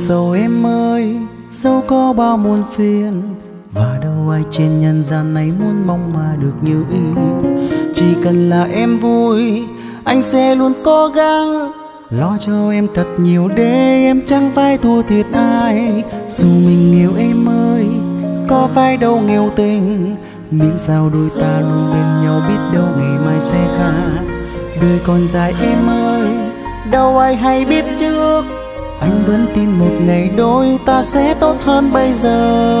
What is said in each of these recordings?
sầu em ơi, dẫu có bao muôn phiền, và đâu ai trên nhân gian này muốn mong mà được như ý. Chỉ cần là em vui, anh sẽ luôn cố gắng lo cho em thật nhiều để em chẳng phải thua thiệt ai. Dù mình yêu em ơi, có phải đâu nghèo tình, miễn sao đôi ta luôn bên nhau, biết đâu ngày mai sẽ khác. Đời còn dài em ơi, đâu ai hay biết trước, anh vẫn tin một ngày đôi ta sẽ tốt hơn bây giờ.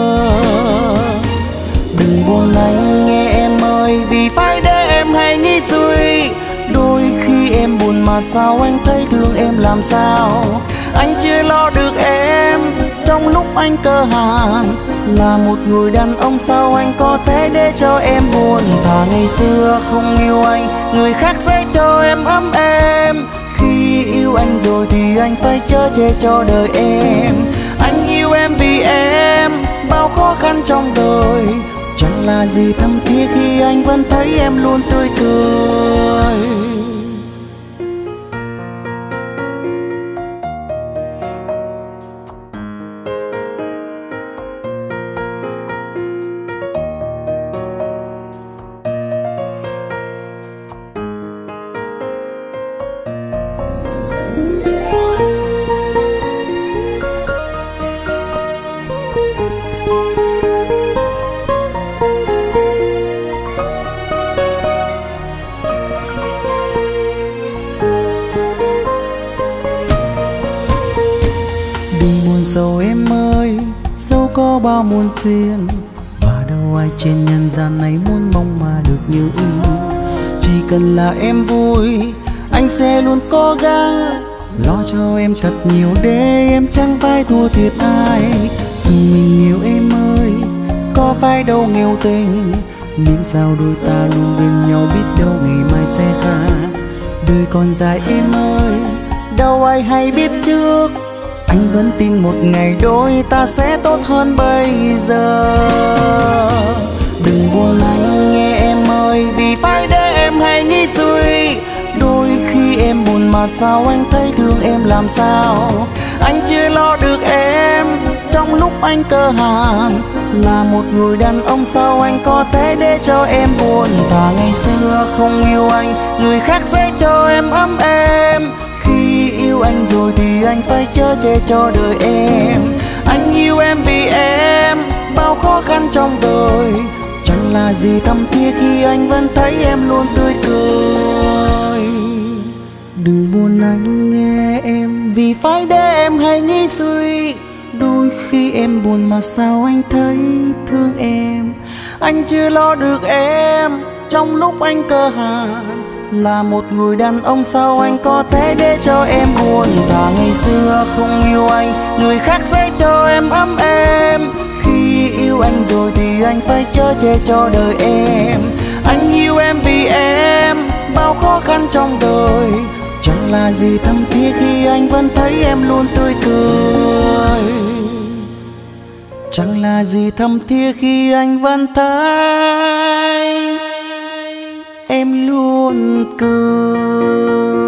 Đừng buồn anh nghe em ơi, vì phải để em hay nghĩ suy. Đôi khi em buồn mà sao anh thấy thương em làm sao. Anh chưa lo được em trong lúc anh cơ hàn, là một người đàn ông sao anh có thể để cho em buồn. Thà ngày xưa không yêu anh, người khác sẽ cho em ấm êm. Khi yêu anh rồi thì anh phải chở che cho đời em. Anh yêu em vì em bao khó khăn trong đời, chẳng là gì thâm thiết khi anh vẫn thấy em luôn tươi cười. Dẫu em ơi, dẫu có bao muôn phiền, và đâu ai trên nhân gian này muốn mong mà được như ý. Chỉ cần là em vui, anh sẽ luôn cố gắng lo cho em thật nhiều để em chẳng phải thua thiệt ai. Dù mình yêu em ơi, có phải đâu nghèo tình, miễn sao đôi ta luôn bên nhau, biết đâu ngày mai sẽ khác. Đời còn dài em ơi, đâu ai hay biết trước, anh vẫn tin một ngày đôi ta sẽ tốt hơn bây giờ. Đừng buồn anh nghe em ơi, vì phải để em hay nghĩ suy. Đôi khi em buồn mà sao anh thấy thương em làm sao. Anh chưa lo được em trong lúc anh cơ hàn, là một người đàn ông sao anh có thể để cho em buồn. Thà ngày xưa không yêu anh, người khác sẽ cho em ấm êm. Khi yêu anh rồi thì anh phải chở che cho đời em. Anh yêu em vì em bao khó khăn trong đời, chẳng là gì thâm thiết khi anh vẫn thấy em luôn tươi cười. Đừng buồn anh nghe em, vì phải để em hay nghĩ suy. Đôi khi em buồn mà sao anh thấy thương em. Anh chưa lo được em trong lúc anh cơ hàn, là một người đàn ông sao anh có thể để cho em buồn. Thà ngày xưa không yêu anh, người khác sẽ cho em ấm êm. Khi yêu anh rồi thì anh phải chở che cho đời em. Anh yêu em vì em bao khó khăn trong đời, chẳng là gì thâm thiết khi anh vẫn thấy em luôn tươi cười. Chẳng là gì thâm thiết khi anh vẫn thấy em luôn cười.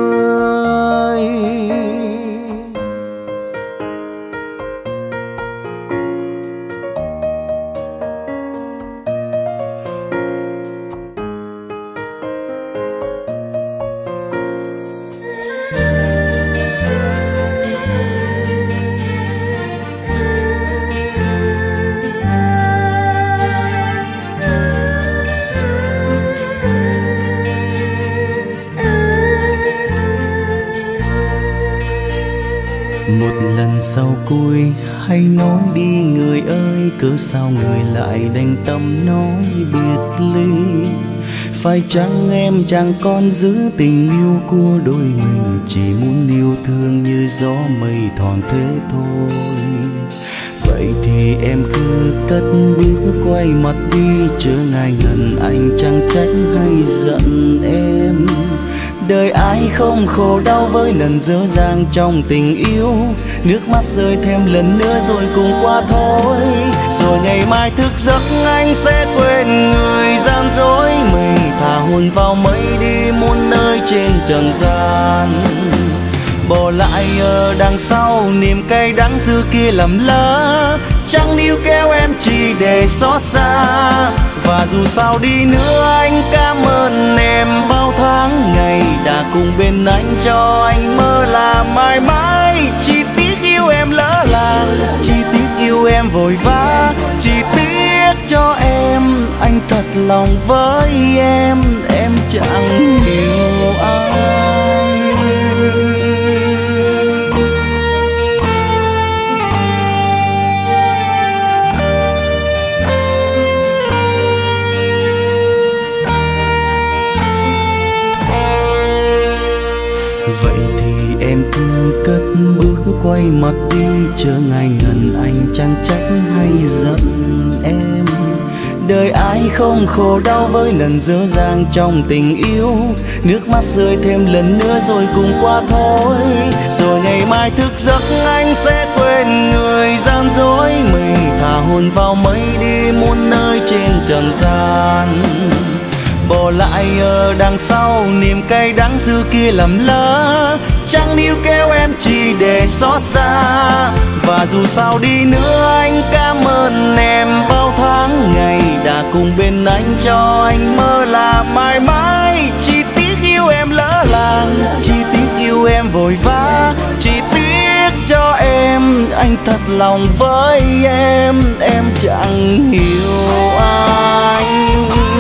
Một lần sau cuối hãy nói đi người ơi, cớ sao người lại đành tâm nói biệt ly. Phải chăng em chẳng còn giữ tình yêu của đôi mình, chỉ muốn yêu thương như gió mây thoảng thế thôi. Vậy thì em cứ cất bước quay mặt đi, chớ ngại ngần anh chẳng trách hay giận em. Đời ai không khổ đau với lần dở dang trong tình yêu, nước mắt rơi thêm lần nữa rồi cùng qua thôi. Rồi ngày mai thức giấc anh sẽ quên người gian dối mình, thả hồn vào mây đi muôn nơi trên trần gian. bỏ lại ở đằng sau niềm cay đắng xưa kia lầm lỡ. Chẳng níu kéo em chỉ để xót xa, và dù sao đi nữa anh cảm ơn em bao tháng ngày đã cùng bên anh, cho anh mơ là mãi mãi. Chỉ tiếc yêu em lỡ làng, chỉ tiếc yêu em vội vã, chỉ tiếc cho em anh thật lòng với em chẳng hiểu ai. Vậy thì em cứ cất bước quay mặt đi, chờ ngày ngần anh chẳng trách hay giận em. Đời ai không khổ đau với lần dở dang trong tình yêu, nước mắt rơi thêm lần nữa rồi cùng qua thôi. Rồi ngày mai thức giấc anh sẽ quên người gian dối mình, thả hồn vào mây đi muôn nơi trên trần gian. Bỏ lại ở đằng sau niềm cay đắng xưa kia lầm lỡ, chẳng níu kéo em chỉ để xót xa, và dù sao đi nữa anh cảm ơn em bao tháng ngày đã cùng bên anh, cho anh mơ là mãi mãi. Chỉ tiếc yêu em lỡ làng, chỉ tiếc yêu em vội vã, chỉ tiếc cho em anh thật lòng với em chẳng hiểu anh.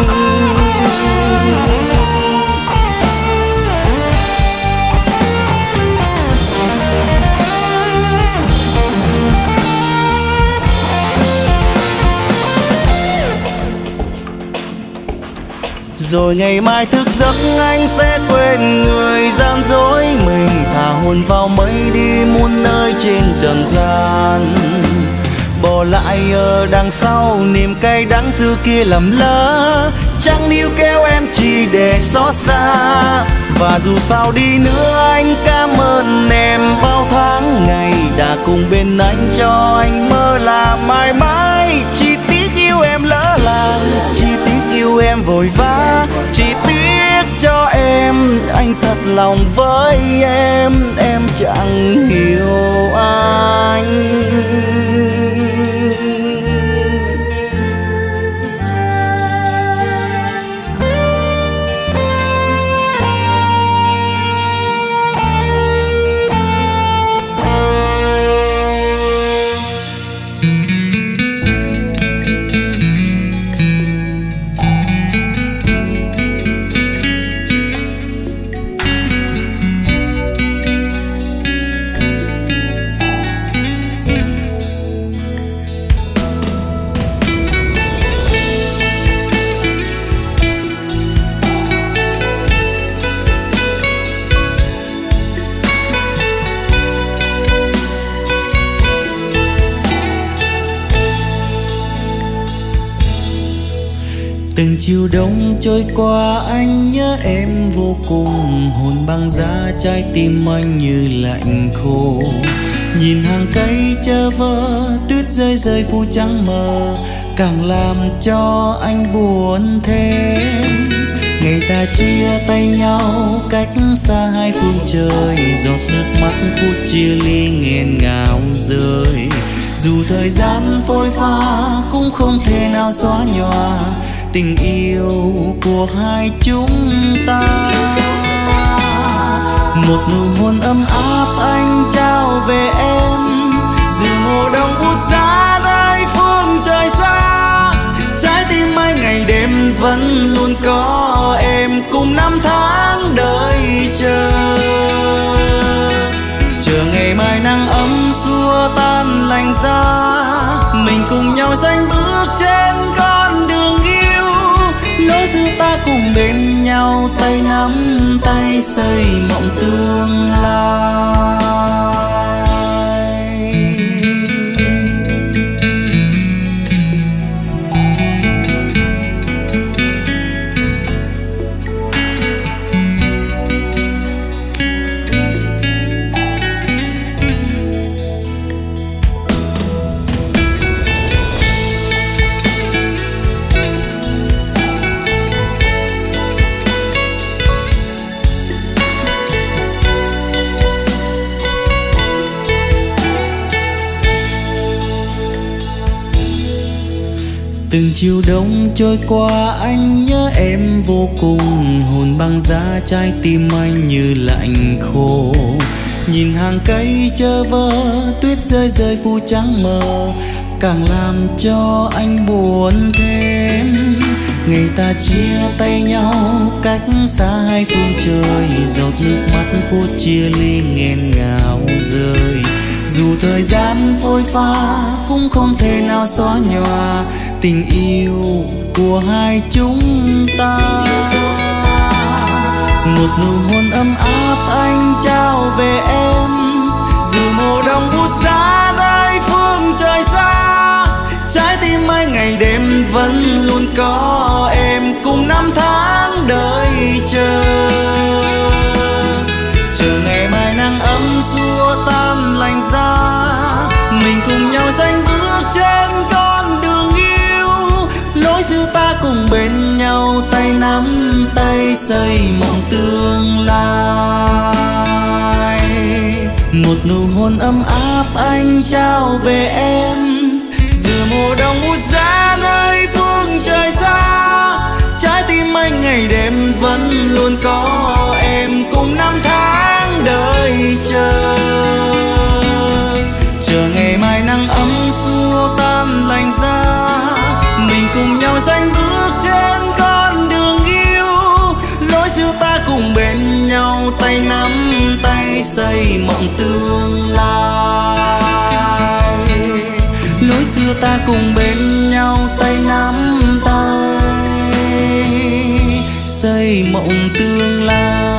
Rồi ngày mai thức giấc anh sẽ quên người gian dối mình, thả hồn vào mây đi muôn nơi trên trần gian. Bỏ lại ở đằng sau niềm cay đắng xưa kia lầm lỡ, chẳng níu kéo em chỉ để xót xa, và dù sao đi nữa anh cảm ơn em bao tháng ngày đã cùng bên anh, cho anh mơ là mãi mãi. Chỉ tiếc yêu em lỡ làng, chỉ tiếc yêu em vội vã, chỉ tiếc cho em anh thật lòng với em chẳng hiểu anh. Từng chiều đông trôi qua anh nhớ em vô cùng, hồn băng giá trái tim anh như lạnh khô. Nhìn hàng cây chơ vơ tuyết rơi rơi phủ trắng mờ, càng làm cho anh buồn thêm. Ngày ta chia tay nhau cách xa hai phương trời, giọt nước mắt phút chia ly nghẹn ngào rơi. Dù thời gian phôi pha cũng không thể nào xóa nhòa tình yêu của hai chúng ta. Một nụ hôn ấm áp anh trao về em, dù mùa đông buốt giá nơi phương trời xa. Trái tim anh ngày đêm vẫn luôn có em, cùng năm tháng đợi chờ. Chờ ngày mai nắng ấm xua tan lạnh giá, mình cùng nhau sánh bước trên con đường yêu. Lối xưa ta cùng bên nhau, tay nắm tay xây mộng tương lai. Từng chiều đông trôi qua anh nhớ em vô cùng, hồn băng giá trái tim anh như lạnh khô. Nhìn hàng cây chơ vơ, tuyết rơi rơi phủ trắng mờ, càng làm cho anh buồn thêm. Ngày ta chia tay nhau cách xa hai phương trời, giọt nước mắt phút chia ly nghẹn ngào rơi. Dù thời gian phôi pha cũng không thể nào xóa nhòa tình yêu của hai chúng ta. Một nụ hôn ấm áp anh trao về em, dù mùa đông buốt giá nơi phương trời xa, trái tim anh ngày đêm vẫn luôn có em, cùng năm tháng đợi chờ. Chờ ngày mai nắng ấm xua tan lạnh giá, mình cùng nhau sánh bước trên con đường yêu. Lối xưa ta cùng bên nhau, tay nắm tay xây mộng tương lai. Một nụ hôn ấm áp anh trao về em, giữa mùa đông buốt giá nơi phương trời xa, trái tim anh ngày đêm vẫn luôn có em, cùng năm tháng đợi chờ. Chờ ngày mai nắng ấm xua tan lạnh giá, mình cùng nhau sánh bước trên con đường yêu. Lối xưa ta cùng bên nhau, tay nắm tay xây mộng tương lai. Lối xưa ta cùng bên nhau, tay nắm tay xây mộng tương lai.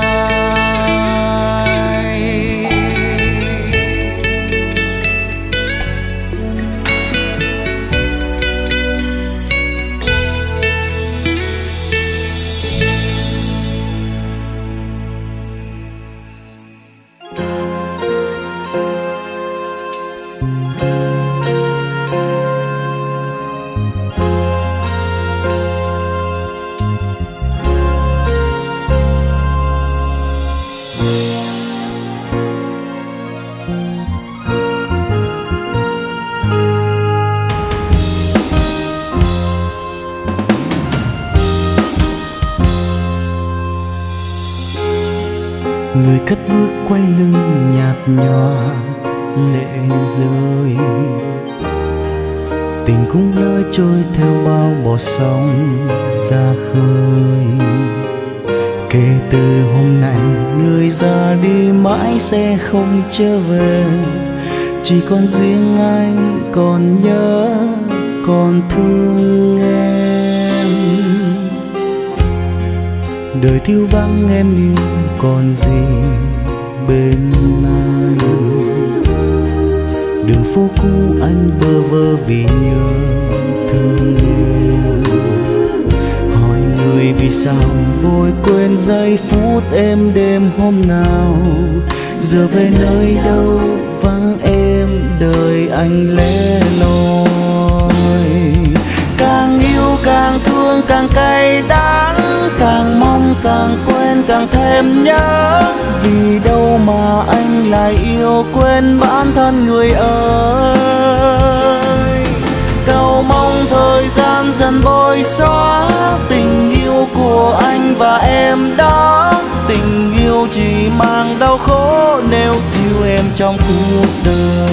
Người cất bước quay lưng nhạt nhòa lệ rơi, tình cũng lỡ trôi theo bao bọt sóng ra khơi. Kể từ hôm nay người ra đi mãi sẽ không trở về, chỉ còn riêng anh còn nhớ còn thương em. Đời thiếu vắng em yêu còn gì bên anh, đường phố cũ anh bơ vơ vì nhớ thương em. Hỏi người vì sao vội quên giây phút êm đêm hôm nào, giờ về nơi đâu vắng em đời anh lẻ loi. Càng yêu càng thương càng cay đắng, càng mong càng quên càng thêm nhớ. Vì đâu mà anh lại yêu quên bản thân người ơi. Cầu mong thời gian dần bôi xóa tình yêu của anh và em đó. Tình yêu chỉ mang đau khổ nếu thiếu em trong cuộc đời.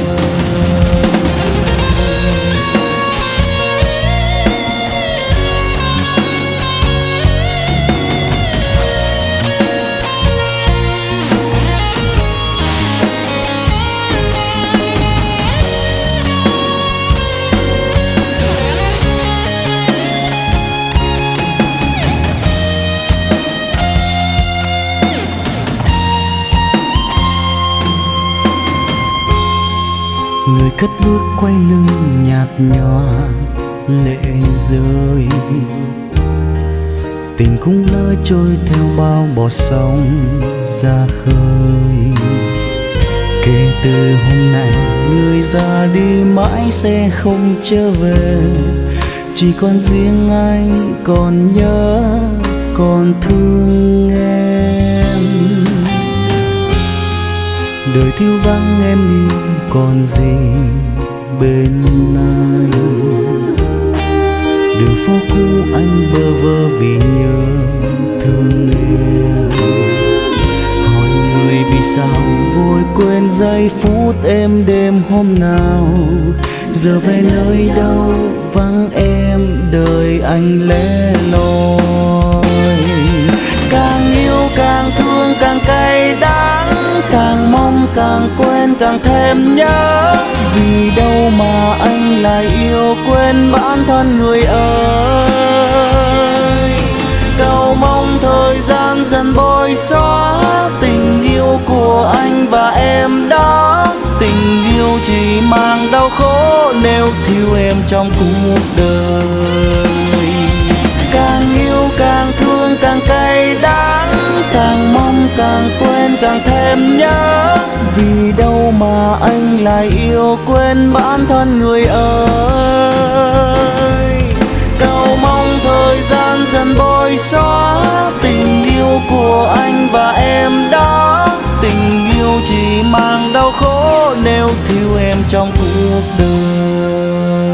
Người cất bước quay lưng nhạt nhòa lệ rơi, tình cũng lỡ trôi theo bao bọt sóng ra khơi. Kể từ hôm nay người ra đi mãi sẽ không trở về, chỉ còn riêng anh còn nhớ còn thương em. Đời thiếu vắng em yêu còn gì bên anh, đường phố cũ anh bơ vơ vì nhớ thương em. Hỏi người vì sao vội quên giây phút êm đêm hôm nào, giờ về nơi đâu vắng em đời anh lẻ loi. Càng yêu càng thương càng cay đắng, càng mong càng quên càng thêm nhớ. Vì đâu mà anh lại yêu quên bản thân người ơi. Cầu mong thời gian dần bôi xóa tình yêu của anh và em đó. Tình yêu chỉ mang đau khổ nếu thiếu em trong cuộc đời. Càng yêu càng thương càng cay đắng, càng mong càng quên càng thêm nhớ. Vì đâu mà anh lại yêu quên bản thân người ơi. Cầu mong thời gian dần bôi xóa tình yêu của anh và em đó. Tình yêu chỉ mang đau khổ nếu thiếu em trong cuộc đời.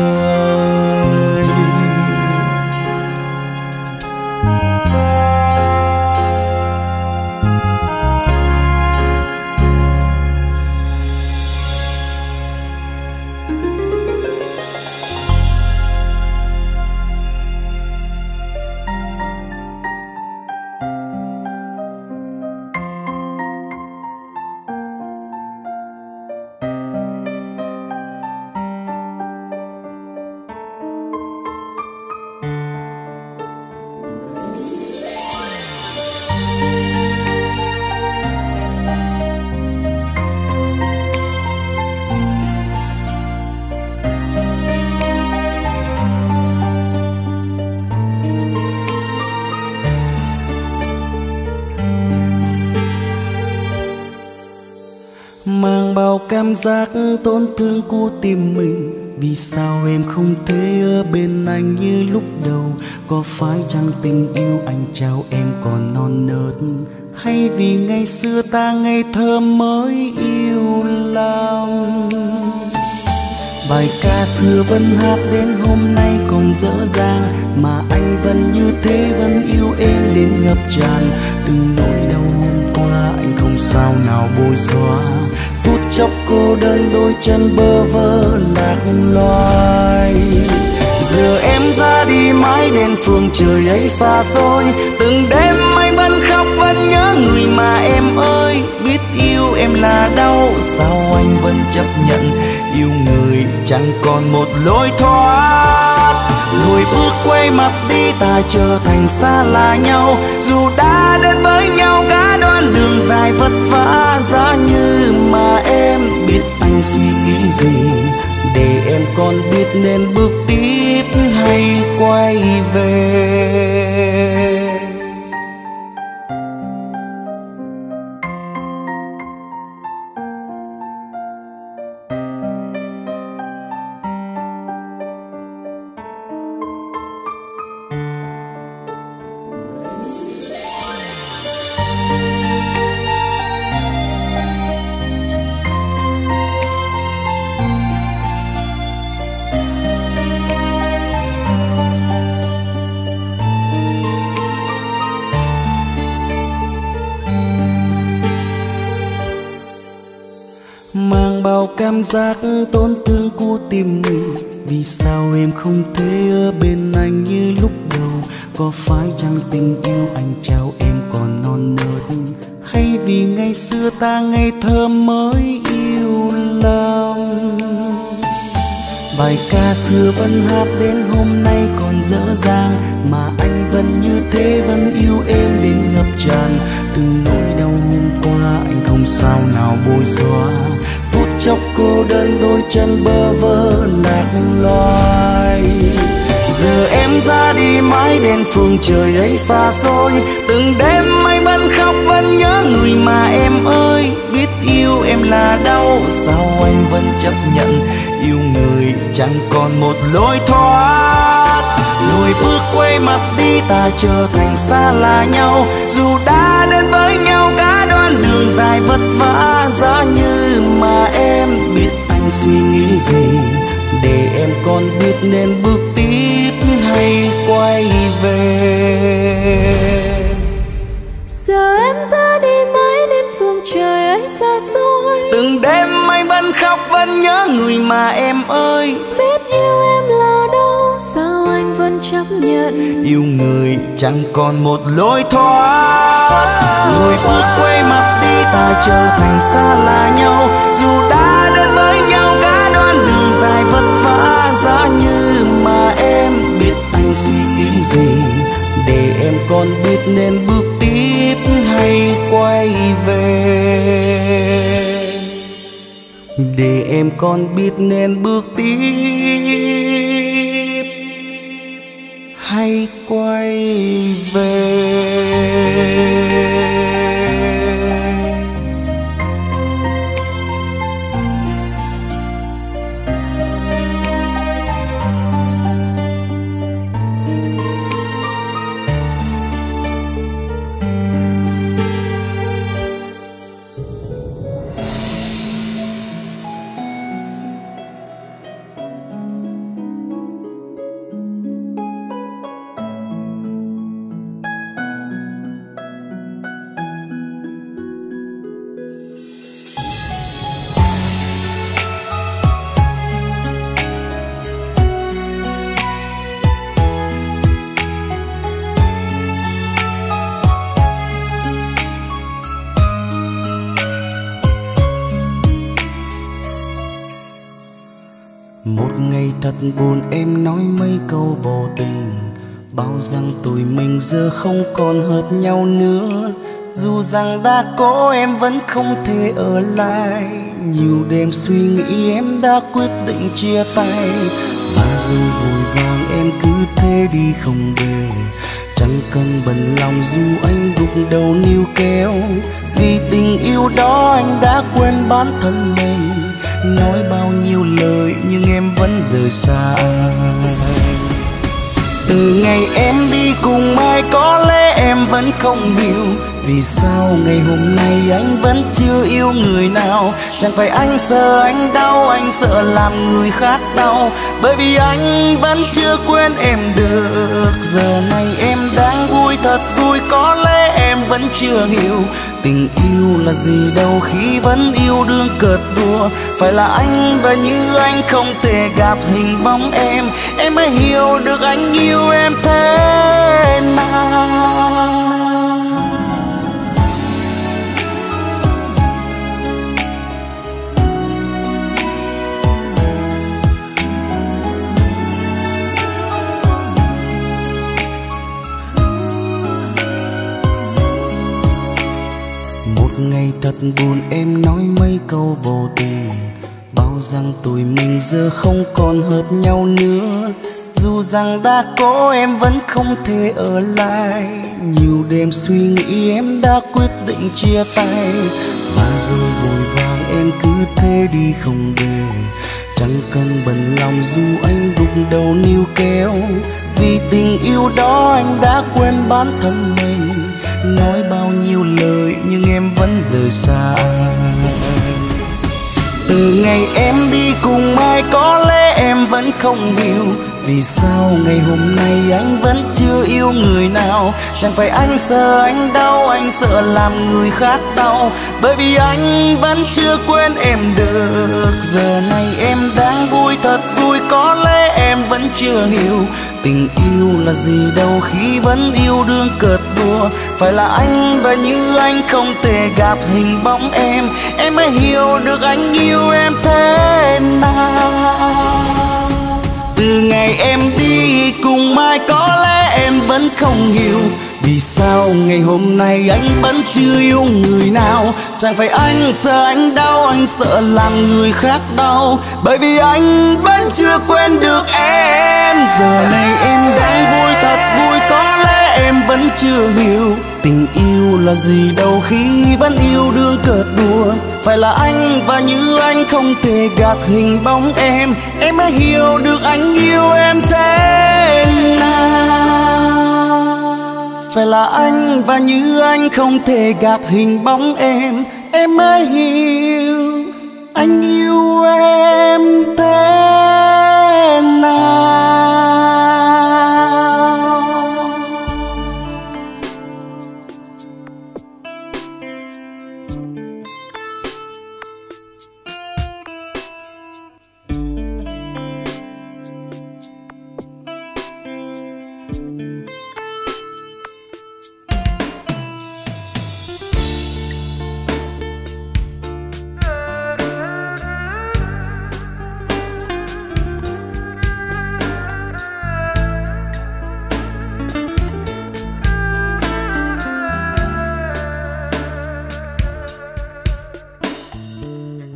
Mang bao cảm giác tổn thương của tim mình. Vì sao em không thể ở bên anh như lúc đầu? Có phải chăng tình yêu anh trao em còn non nớt, hay vì ngày xưa ta ngây thơ mới yêu lòng? Bài ca xưa vẫn hát đến hôm nay còn dở dang, mà anh vẫn như thế vẫn yêu em đến ngập tràn. Từng nỗi đau hôm qua anh không sao nào bôi xóa. Phút chốc cô đơn đôi chân bơ vơ lạc loài. Giờ em ra đi mãi đến phương trời ấy xa xôi. Từng đêm anh vẫn khóc vẫn nhớ người mà em ơi. Biết yêu em là đau, sao anh vẫn chấp nhận yêu người chẳng còn một lối thoát. Lùi bước quay mặt đi ta trở thành xa lạ nhau. Dù đã đến với nhau cả đoạn đường dài vất vả. Giá như mà em biết anh suy nghĩ gì, để em còn biết nên bước tiếp hay quay về. Mang bao cảm giác tổn thương của tim mình. Vì sao em không thể ở bên anh như lúc đầu? Có phải chăng tình yêu anh trao em còn non nớt, hay vì ngày xưa ta ngây thơ mới yêu lòng? Bài ca xưa vẫn hát đến hôm nay còn dở dang, mà anh vẫn như thế vẫn yêu em đến ngập tràn. Từng nỗi đau hôm qua anh không sao nào bôi xóa. Phút chốc cô đơn đôi chân bơ vơ lạc loài. Giờ em ra đi mãi đến phương trời ấy xa xôi. Từng đêm anh vẫn khóc vẫn nhớ người mà em ơi. Biết yêu em là đau, sao anh vẫn chấp nhận yêu người chẳng còn một lối thoát. Lùi bước quay mặt đi ta trở thành xa lạ nhau. Dù đã đến với nhau cả đoạn đường dài vất vả. Giá như mà em biết anh suy nghĩ gì, để em còn biết nên bước tiếp hay Giờ em ra đi mãi đến phương trời ấy xa xôi. Từng đêm anh vẫn khóc vẫn nhớ người mà em ơi. Biết yêu em là đâu, sao anh vẫn chấp nhận. Yêu người chẳng còn một lối thoát. Người bước quay mặt đi, ta trở thành xa lạ nhau. Dù đã đến với nhau cả đoạn đường dài vất vả, giá như mà em biết anh suy nghĩ gì, để em còn biết nên bước tiếp hay quay về. Để em còn biết nên bước tiếp hay quay về. Một ngày thật buồn em nói mấy câu vô tình, bao rằng tụi mình giờ không còn hợp nhau nữa. Dù rằng đã có em vẫn không thể ở lại, nhiều đêm suy nghĩ em đã quyết định chia tay. Và rồi vội vàng em cứ thế đi không về, chẳng cần bận lòng dù anh gục đầu níu kéo. Vì tình yêu đó anh đã quên bản thân mình, nói bao nhiêu lời nhưng em vẫn rời xa. Từ ngày em đi cùng ai có lẽ em vẫn không hiểu, vì sao ngày hôm nay anh vẫn chưa yêu người nào. Chẳng phải anh sợ anh đau, anh sợ làm người khác đau, bởi vì anh vẫn chưa quên em được. Giờ này em đang vui thật vui, có lẽ em vẫn chưa hiểu tình yêu là gì đâu khi vẫn yêu đương cợt đùa. Phải là anh và như anh không thể gặp hình bóng em mới hiểu được anh yêu em thế nào. Ngày thật buồn em nói mấy câu vô tình, bao rằng tụi mình giờ không còn hợp nhau nữa. Dù rằng đã có em vẫn không thể ở lại, nhiều đêm suy nghĩ em đã quyết định chia tay. Và rồi vội vàng em cứ thế đi không về, chẳng cần bận lòng dù anh gục đầu níu kéo. Vì tình yêu đó anh đã quên bản thân mình, nói bao nhiêu lời nhưng em vẫn rời xa. Từ ngày em đi cùng ai có lẽ em vẫn không hiểu, vì sao ngày hôm nay anh vẫn chưa yêu người nào. Chẳng phải anh sợ anh đau, anh sợ làm người khác đau, bởi vì anh vẫn chưa quên em được. Giờ này em đang vui thật vui, có lẽ em vẫn chưa hiểu tình yêu là gì đâu khi vẫn yêu đương cợt đùa. Phải là anh và như anh không thể gặp hình bóng em mới hiểu được anh yêu em thế nào. Từ ngày em đi cùng ai có lẽ em vẫn không hiểu, vì sao ngày hôm nay anh vẫn chưa yêu người nào. Chẳng phải anh sợ anh đau, anh sợ làm người khác đau, bởi vì anh vẫn chưa quên được em. Giờ này em đang vui thật vui, có lẽ em vẫn chưa hiểu tình yêu là gì đâu khi vẫn yêu đương cợt đùa. Phải là anh và như anh không thể gạt hình bóng em mới hiểu được anh yêu em thế nào. Phải là anh và như anh không thể gạt hình bóng em mới hiểu anh yêu em thế nào.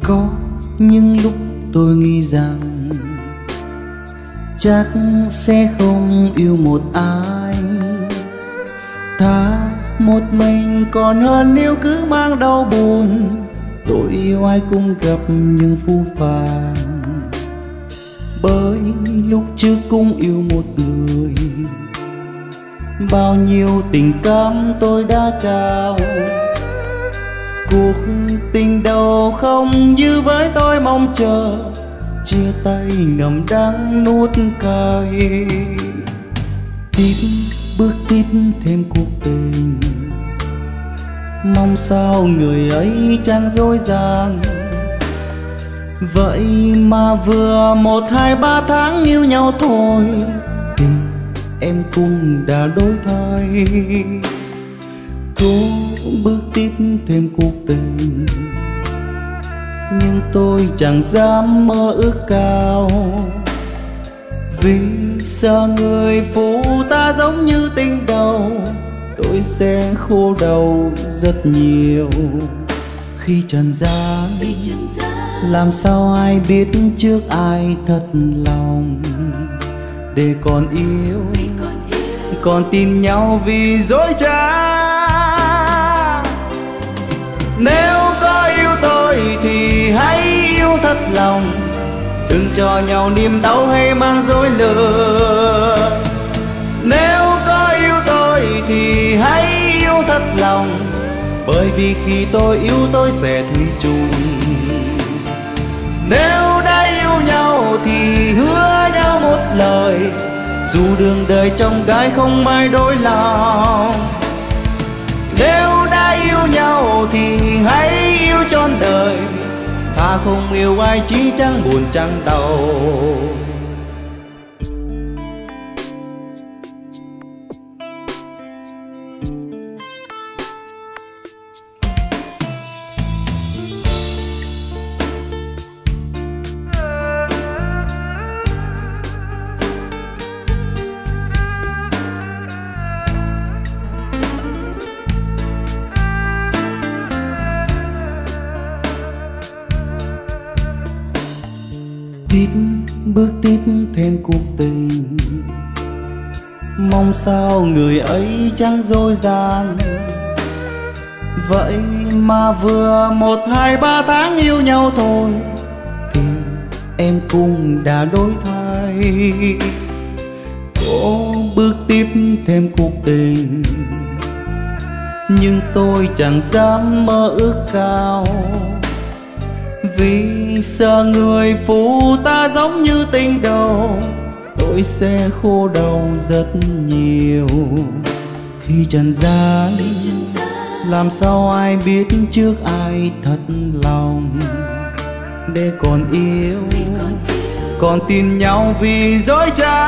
Có những lúc tôi nghĩ rằng chắc sẽ không yêu một ai, thà một mình còn hơn nếu cứ mang đau buồn. Tôi yêu ai cũng gặp những phũ phàng, bởi lúc trước cũng yêu một người. Bao nhiêu tình cảm tôi đã trao, cuộc tình đầu không như với tôi mong chờ. Chia tay ngậm đắng nuốt cay, tiếp bước tiếp thêm cuộc tình. Mong sao người ấy chẳng dối gian, vậy mà vừa 1, 2, 3 tháng yêu nhau thôi thì em cũng đã đổi thay. Cố bước tiếp thêm cuộc tình, nhưng tôi chẳng dám mơ ước cao, vì sợ người phụ ta giống như tình đầu. Tôi sẽ khô đầu rất nhiều khi trần gian. Làm sao ai biết trước ai thật lòng, để còn yêu còn tin nhau vì dối trá. Nếu có yêu tôi thì hãy yêu thật lòng, đừng cho nhau niềm đau hay mang dối lừa. Nếu có yêu tôi thì hãy yêu thật lòng, bởi vì khi tôi yêu tôi sẽ thủy chung. Nếu đã yêu nhau thì hứa nhau một lời, dù đường đời trong gai không ai đổi lòng. Nếu đã yêu nhau thì hãy yêu trọn đời, thà không yêu ai chỉ chẳng buồn chẳng đau. Tiếp bước tiếp thêm cuộc tình, mong sao người ấy chẳng dối gian, vậy mà vừa 1, 2, 3 tháng yêu nhau thôi thì em cũng đã đổi thay. Cố bước tiếp thêm cuộc tình, nhưng tôi chẳng dám mơ ước cao, vì sợ người phụ ta giống như tình đầu. Tôi sẽ khô đầu rất nhiều khi trần gian. Làm sao ai biết trước ai thật lòng, để còn yêu còn tin nhau vì dối trá.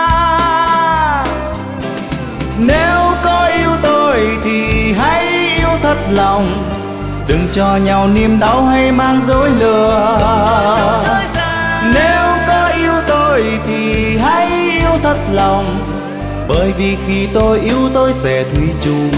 Nếu có yêu tôi thì hãy yêu thật lòng, đừng cho nhau niềm đau hay mang dối lừa. Nếu có yêu tôi thì hãy yêu thật lòng, bởi vì khi tôi yêu tôi sẽ thủy chung.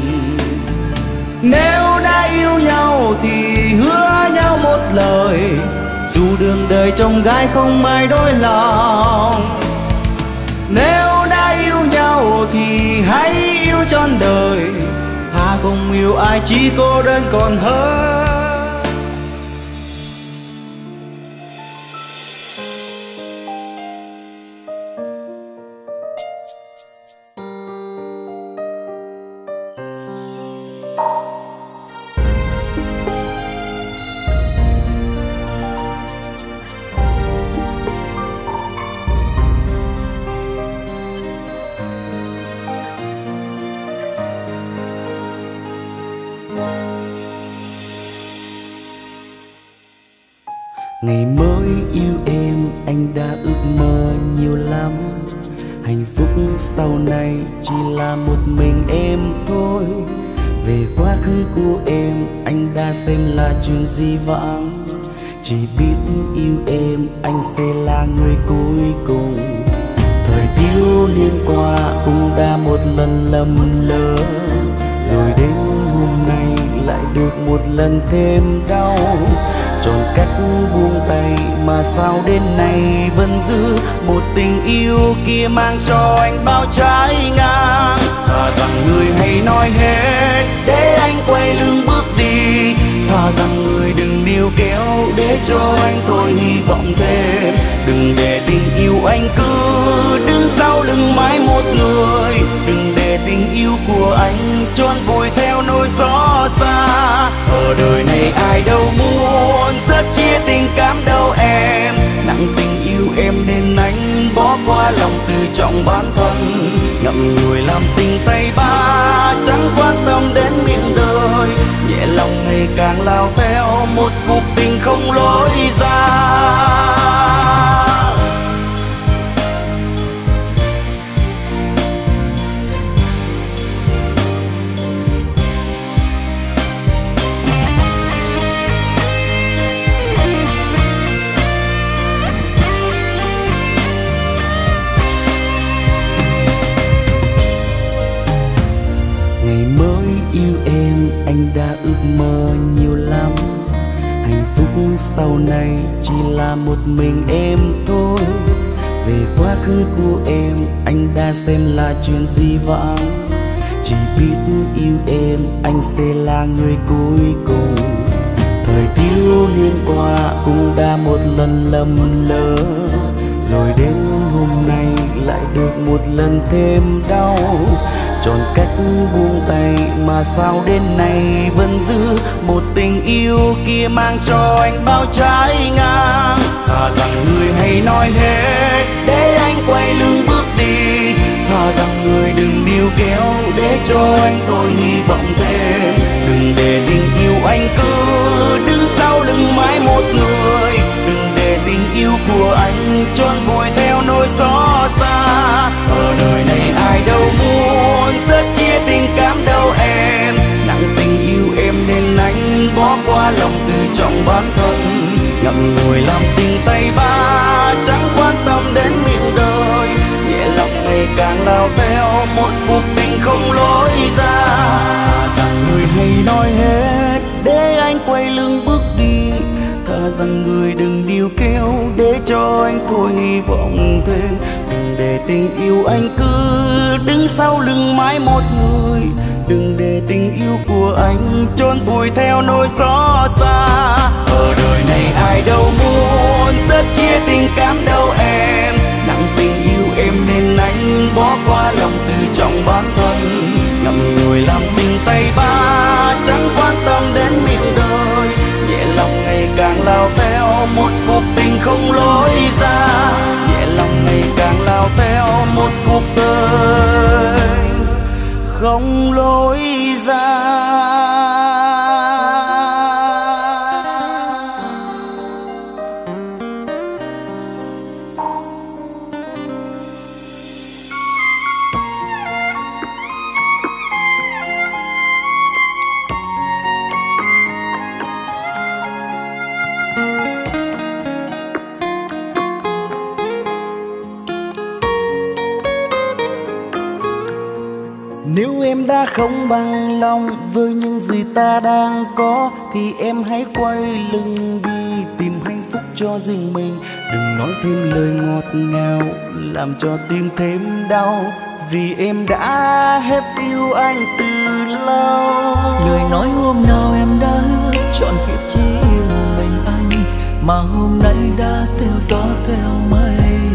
Nếu đã yêu nhau thì hứa nhau một lời, dù đường đời trong gai không ai đổi lòng. Nếu đã yêu nhau thì hãy yêu trọn đời, thà không yêu ai chỉ cô đơn còn hơn. Ngày mới yêu em anh đã ước mơ nhiều lắm, hạnh phúc sau này chỉ là một mình em thôi. Về quá khứ của em anh đã xem là chuyện di vãng, chỉ biết yêu em anh sẽ là người cuối cùng. Thời thiếu niên qua cũng đã một lần lầm lỡ, rồi đến hôm nay lại được một lần thêm đau. chọn cách buông tay mà sao đến nay vẫn giữ một tình yêu kia mang cho anh bao trái ngang. Thà rằng người hãy nói hết để anh quay lưng bước đi, thà rằng người đừng níu kéo để cho anh thôi hy vọng thêm. Đừng để tình yêu anh cứ đứng sau lưng mãi một người, đừng để tình yêu của anh chôn vùi theo nỗi xót xa. Ở đời này ai đâu muốn rất chia tình cảm đâu em, nặng tình yêu em nên anh bỏ qua lòng tự trọng bản thân. Ngậm ngùi làm tình tay ba chẳng quan tâm đến miệng đời, nhẹ lòng ngày càng lao theo một cuộc tình không lối ra. Ngày mới yêu em anh đã ước mơ nhiều lắm, hạnh phúc sau này chỉ là một mình em thôi. Về quá khứ của em anh đã xem là chuyện dĩ vãng, chỉ biết yêu em anh sẽ là người cuối cùng. Thời thiếu niên qua cũng đã một lần lầm lỡ, rồi đến hôm nay lại được một lần thêm đau. Chọn cách buông tay mà sao đến nay vẫn giữ một tình yêu kia mang cho anh bao trái ngang. Thà rằng người hãy nói hết để anh quay lưng bước đi, thà rằng người đừng níu kéo để cho anh thôi hy vọng thêm. Đừng để tình yêu anh cứ đứng sau lưng mãi một người, đừng để tình yêu của anh chôn vùi theo nỗi xót xa. Ở đời này ai đâu muốn rất chia tình cảm đâu em, nặng tình yêu em nên anh bỏ qua lòng tự trọng bản thân. Ngậm ngùi làm tình tay ba chẳng quan tâm đến miệng đời, nhẹ lòng ngày càng lao theo một cuộc tình không lối ra. Rằng người hãy nói hết để anh quay lưng bước đi, thà rằng người đừng níu kéo để cho anh thôi hy vọng thêm. Đừng để tình yêu anh cứ đứng sau lưng mãi một người, đừng để tình yêu của anh chôn vùi theo nỗi xót xa. Ở đời này ai đâu muốn rất chia tình cảm đâu em, nặng tình yêu em nên anh bỏ qua lòng tự trọng bản thân. Ngậm ngùi làm mình tay ba chẳng quan tâm đến miệng đời, nhẹ lòng ngày càng lao theo một cuộc tình không lối ra, nhẹ lòng ngày càng lao theo một cuộc đời không lối ra. Nếu em đã không bằng lòng với những gì ta đang có, thì em hãy quay lưng đi tìm hạnh phúc cho riêng mình. Đừng nói thêm lời ngọt ngào làm cho tim thêm đau, vì em đã hết yêu anh từ lâu. Lời nói hôm nào em đã hứa chọn kiếp chỉ yêu mình anh, mà hôm nay đã theo gió theo mây.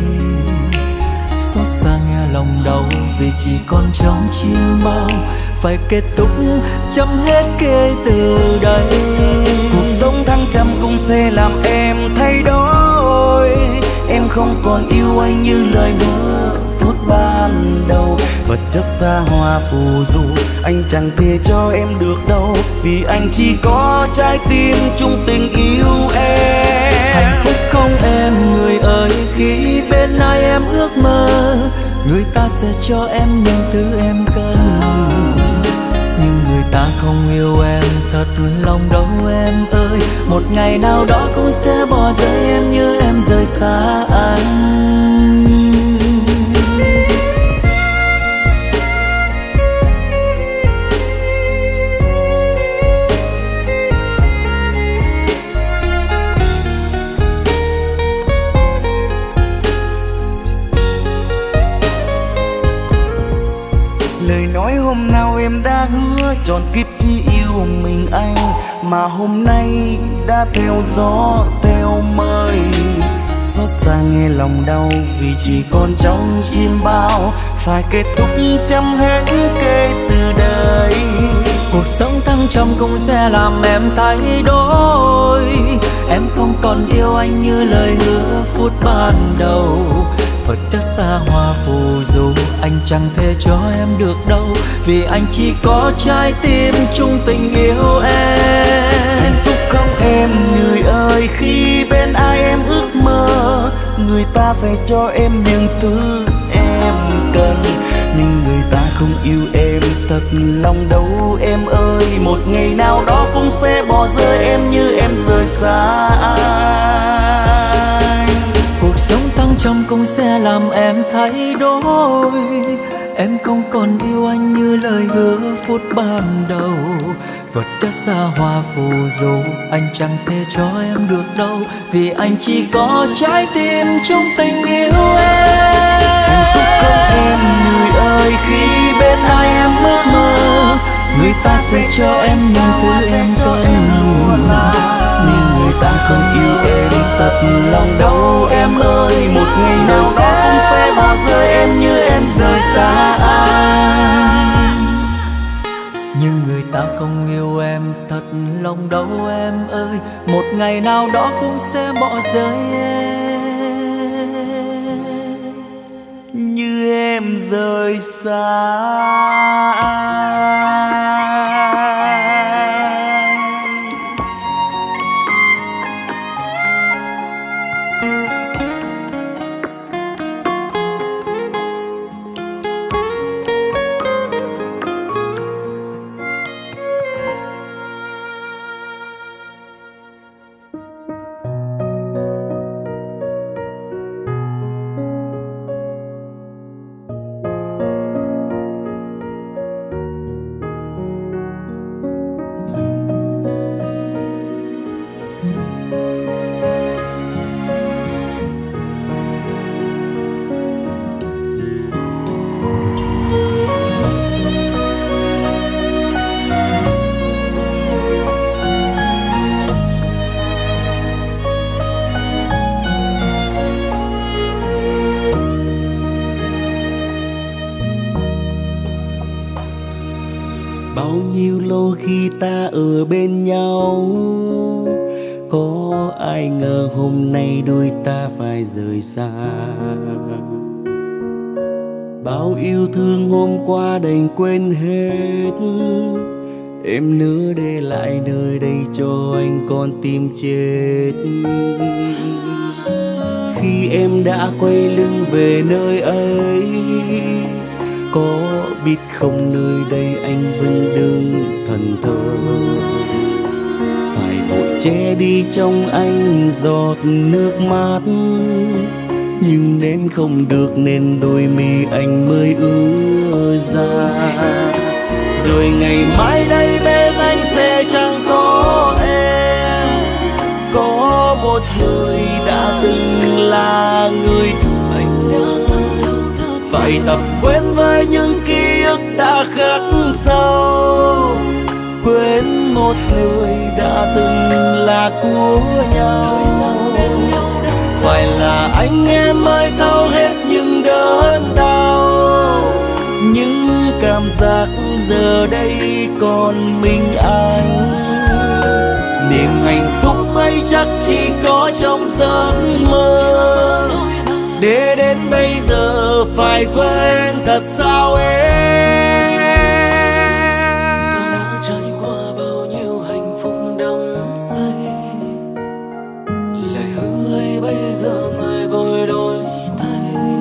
Xót xa nghe lòng đau vì chỉ còn trong chiêm bao, phải kết thúc chấm hết kể từ đây. Cuộc sống thăng trầm cũng sẽ làm em thay đổi, em không còn yêu anh như lời hứa phút ban đầu. Vật chất xa hoa phù du anh chẳng thể cho em được đâu, vì anh chỉ có trái tim chung tình yêu em. Hạnh phúc không em người ơi, khi bên ai em ước mơ, người ta sẽ cho em những thứ em cần. Nhưng người ta không yêu em thật lòng đâu em ơi, một ngày nào đó cũng sẽ bỏ rơi em như em rời xa anh. tròn kiếp chỉ yêu mình anh, mà hôm nay đã theo gió theo mây. Xót xa nghe lòng đau vì chỉ còn trong chim bao, phải kết thúc chấm hết kể từ đây. Cuộc sống thăng trầm cũng sẽ làm em thay đổi. Em không còn yêu anh như lời hứa phút ban đầu. Vật chất xa hoa phù du, anh chẳng thể cho em được đâu, vì anh chỉ có trái tim chung tình yêu em. Hạnh phúc không em người ơi, khi bên ai em ước mơ, người ta sẽ cho em những thứ em cần, nhưng người ta không yêu em thật lòng đâu em ơi. Một ngày nào đó cũng sẽ bỏ rơi em như em rời xa anh. Cuộc sống thăng trầm cũng sẽ làm em thay đổi. Em không còn yêu anh như lời hứa phút ban đầu. Vật chất xa hoa phù du, anh chẳng thể cho em được đâu, vì anh chỉ có trái tim chung tình yêu em. Hạnh phúc không em người ơi, khi bên ai em ước mơ, người ta sẽ cho em những thứ em cần, nhưng người ta không yêu em thật lòng đâu em ơi. Một ngày nào đó cũng sẽ bỏ rơi em như em rời xa anh. Nhưng người ta không yêu em thật lòng đâu em ơi. Một ngày nào đó cũng sẽ bỏ rơi em như em rời xa anh. Bao nhiêu lâu khi ta ở bên nhau, có ai ngờ hôm nay đôi ta phải rời xa. Bao yêu thương hôm qua đành quên hết, em nỡ để lại nơi đây cho anh con tim chết. Khi em đã quay lưng về nơi ấy, có biết không nơi đây anh vẫn đứng thần thờ, phải vội che đi trong anh giọt nước mắt, nhưng nén không được nên đôi mi anh mới ứa ra. Rồi ngày mai đây bên anh sẽ chẳng có em, có một người đã từng là người thương, phải tập quen với những ký ức đã khắc sâu, quên một người đã từng là của nhau. Phải là anh em mới thấu hết những đớn đau, những cảm giác giờ đây còn mình anh. Niềm hạnh phúc ấy chắc chỉ có trong giấc mơ, để đến bây giờ phải quên thật sao em. đã trải qua bao nhiêu hạnh phúc đắm say, lời hứa ấy bây giờ người vội đổi thay.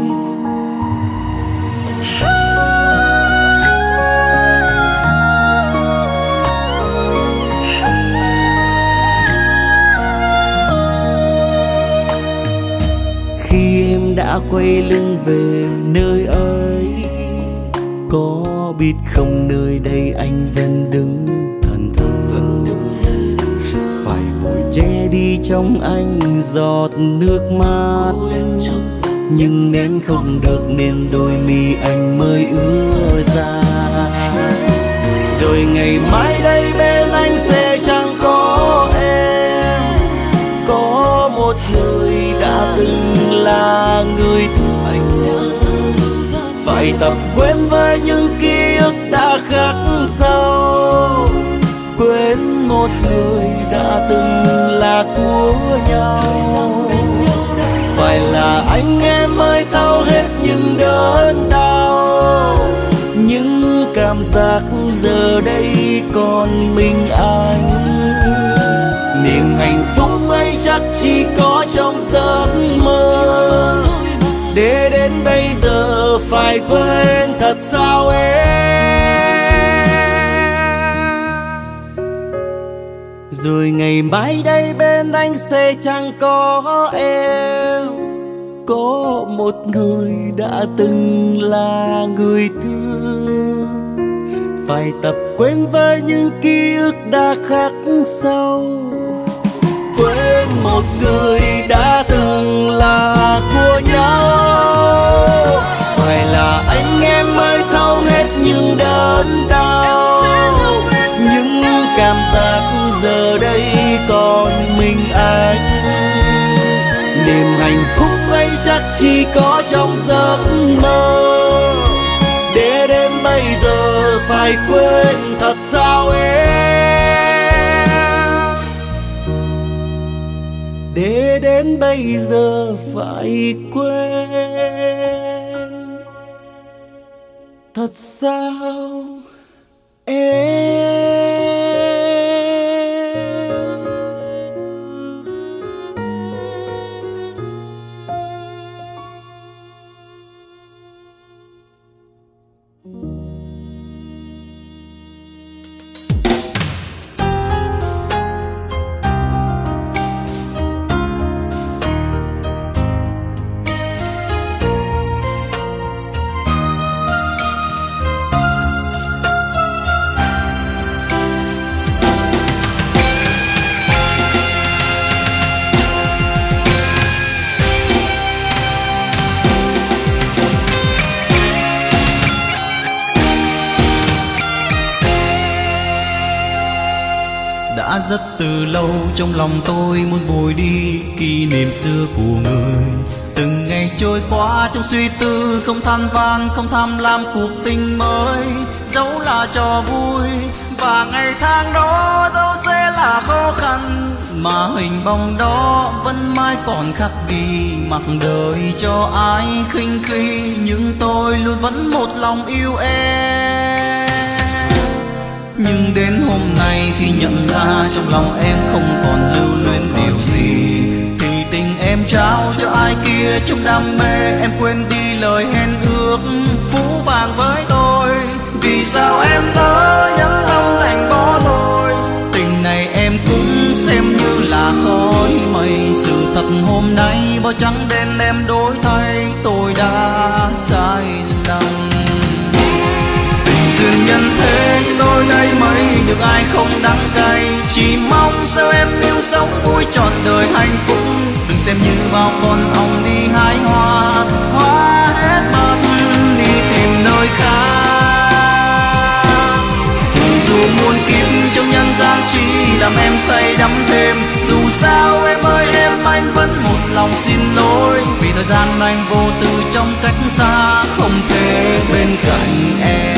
Khi em đã quay lưng về nơi ấy, có biết không nơi đây anh vẫn đứng thần thờ, phải vội che đi trong anh giọt nước mắt, nhưng nén không được nên đôi mi anh mới ứa ra. Rồi ngày mai đây bên anh sẽ chẳng có em. Có một người đã từng là người thương anh, phải tập quên với những ký ức đã khắc sâu. Quên một người đã từng là của nhau. Phải là anh em mới thấu hết những đớn đau, những cảm giác giờ đây còn mình anh. Niềm hạnh phúc ấy chắc chỉ có trong giấc mơ, để đến bây giờ phải quên thật sao em. Rồi ngày mai đây bên anh sẽ chẳng có em. Có một người đã từng là người thương, phải tập quên với những ký ức đã khắc sâu. Quên một người đã từng là của nhau. Phải là anh em mới thấu hết những đớn đau, những cảm giác giờ đây còn mình anh. Niềm hạnh phúc ấy chắc chỉ có trong giấc mơ, để đến bây giờ phải quên thật sao em. Để đến bây giờ phải quên thật sao em. Đã rất từ lâu trong lòng tôi muốn vùi đi kỷ niệm xưa của người. Từng ngày trôi qua trong suy tư, không than van, không tham lam cuộc tình mới. Dẫu là trò vui và ngày tháng đó dẫu sẽ là khó khăn, mà hình bóng đó vẫn mãi còn khắc ghi. Mặc đời cho ai khinh khi, nhưng tôi luôn vẫn một lòng yêu em. Nhưng đến hôm nay khi nhận ra trong lòng em không còn lưu luyến điều gì, thì tình em trao cho ai kia trong đam mê. Em quên đi lời hẹn ước phũ phàng với tôi. Vì sao em nỡ nhẫn tâm thành bỏ tôi? Tình này em cũng xem như là khói mây. Sự thật hôm nay bao trắng đen em đổi thay, tôi đã sai lầm. Duyên nhân thế đôi đây mấy được ai không đắng cay. Chỉ mong sao em yêu sống vui trọn đời hạnh phúc. Đừng xem như bao con ong đi hái hoa, hoa hết mất đi tìm nơi khác. Dù muôn kiếp trong nhân gian chỉ làm em say đắm thêm. Dù sao em ơi em, anh vẫn một lòng xin lỗi. Vì thời gian anh vô tư trong cách xa, không thể bên cạnh em.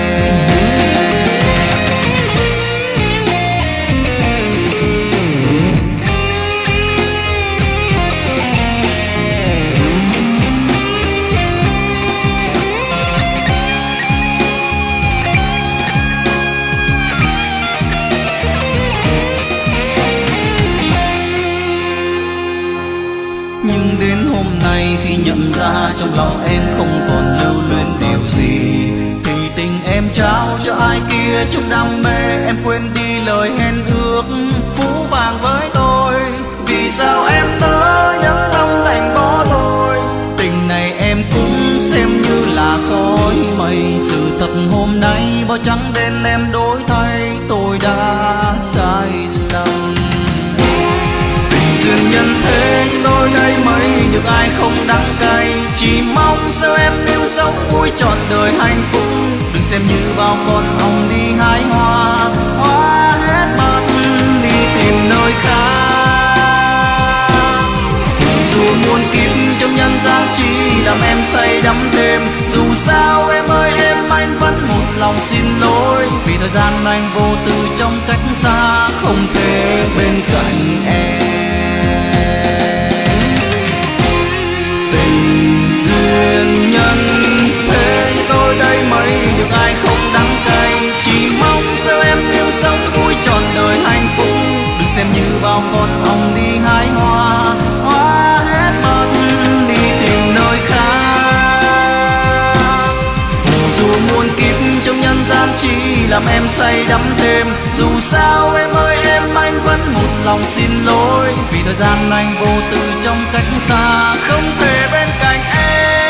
Nhưng đến hôm nay khi nhận ra trong lòng em không còn lưu luyến điều gì, thì tình em trao cho ai kia trong đam mê. Em quên đi lời hẹn ước phũ phàng với tôi. Vì sao em nỡ nhẫn tâm thành bỏ tôi? Tình này em cũng xem như là khói mây. Sự thật hôm nay bao trắng đen em đổi thay, tôi đã sai lầm. Duyên nhân thế đôi đây mấy được ai không đắng cay. Chỉ mong sao em yêu sống vui trọn đời hạnh phúc. Đừng xem như bao con ong đi hái hoa, hoa hết mất đi tìm nơi khác. Dù muôn kiếp trong nhân gian chỉ làm em say đắm thêm, dù sao em ơi em anh vẫn một lòng xin lỗi, vì thời gian anh vô tư trong cách xa không thể bên cạnh em. Tình duyên nhân thế tôi đây mấy được ai không đắng cay, chỉ mong sao em yêu sống vui trọn đời hạnh phúc, đừng xem như bao con ong đi hái hoa, hoa hết mất đi tìm nơi khác. Dù muôn kiếp trong nhân gian chỉ làm em say đắm thêm, dù sao em ơi em anh vẫn một lòng xin lỗi, vì thời gian anh vô tư trong cách xa không thể bên cạnh em.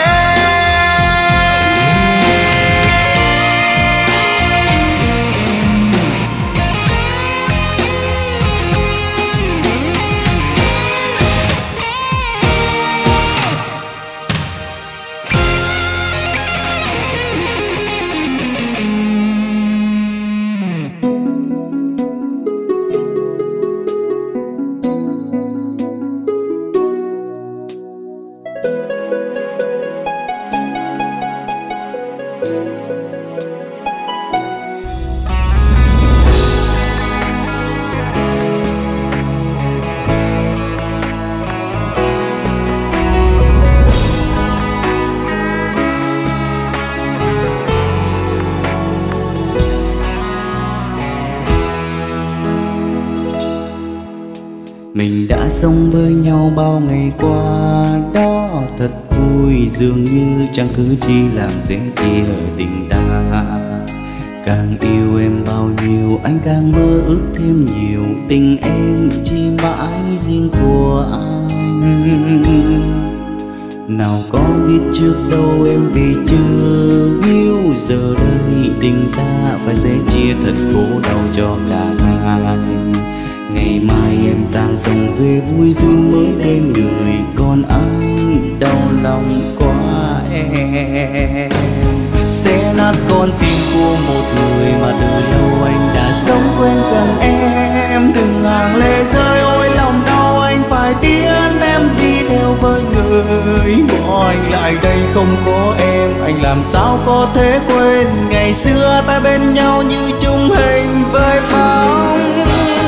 Mình đã sống với nhau bao ngày qua, đó thật vui, dường như chẳng thứ chi làm dễ chia tình ta. Càng yêu em bao nhiêu anh càng mơ ước thêm nhiều, tình em chỉ mãi riêng của anh. Nào có biết trước đâu em vì chưa yêu, giờ đây tình ta phải sẽ chia thật khổ đau cho cả hai. Ngày mai em sang sông về vui duyên mới bên người, còn anh đau lòng quá em. Sẽ nát con tim của một người mà từ lâu anh đã sống quên gần em. Từng hàng lệ rơi ôi lòng đau anh phải tiến em đi theo với người. Bỏ anh lại đây không có em, anh làm sao có thể quên ngày xưa ta bên nhau như chung hình với bóng.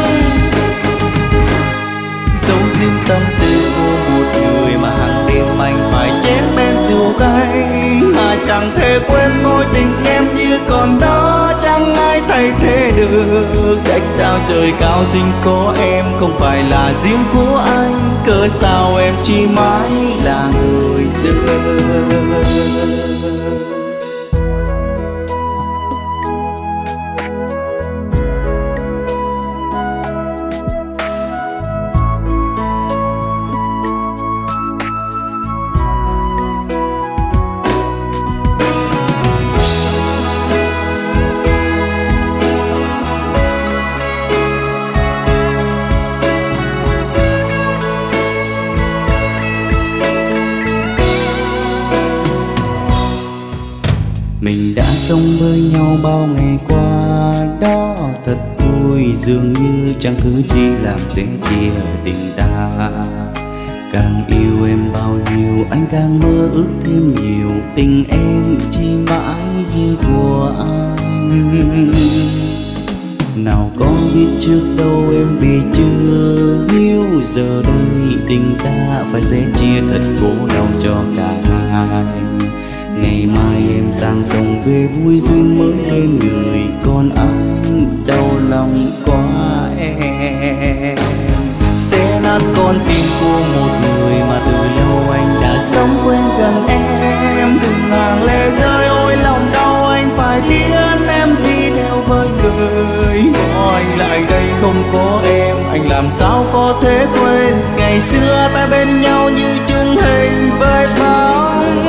Dấu riêng tâm tư của một người mà hàng đêm anh phải chén bên rượu cay, mà chẳng thể quên mối tình em như còn đó, chẳng ai thay thế được. Trách sao trời cao sinh có em không phải là riêng của anh, cớ sao em chỉ mãi là người dưng. Mình đã sống với nhau bao ngày qua, đó thật vui, dường như chẳng thứ chi làm dễ chia tình ta. Càng yêu em bao nhiêu anh càng mơ ước thêm nhiều, tình em chỉ mãi riêng của anh. Nào có biết trước đâu em vì chưa yêu, giờ đây tình ta phải sẽ chia thật khổ đau cho cả hai. Ngày mai em sang sông về vui duyên mới bên người, còn anh đau lòng quá em. Sẽ nát con tim của một người mà từ lâu anh đã sống quên gần em. Từng hàng lệ rơi ôi lòng đau anh phải tiến em đi theo với người. Bỏ anh lại đây không có em, anh làm sao có thể quên ngày xưa ta bên nhau như chung hình với bóng.